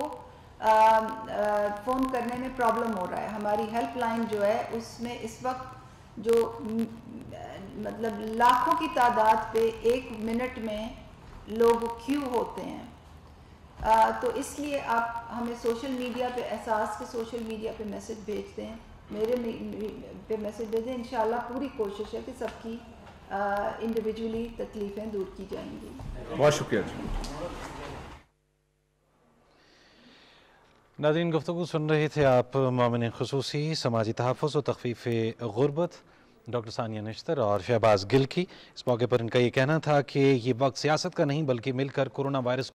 فون کرنے میں پرابلم ہو رہا ہے. ہماری ہیلپ لائن جو ہے اس میں اس وقت جو مطلب لاکھوں کی تعداد پہ 1 منٹ میں لوگ کیو ہوتے ہیں. تو اس لیے آپ ہمیں سوشل میڈیا پہ احساس کے سوشل میڈیا پہ میسج بھیج دیں، میرے پہ میسج بھیجیں. انشاءاللہ پوری کوشش ہے کہ سب کی انڈیویجولی تکلیفیں دور کی جائیں گی. بہت شکریہ. ناظرین، گفتگو سن رہے تھے آپ معاون خصوصی سماجی تحفظ و تخفیف غربت ڈاکٹر ثانیہ نشتر اور شہباز گل کی. اس موقع پر ان کا یہ کہنا تھا کہ یہ وقت سیاست کا نہیں بلکہ مل کر کورونا وائرس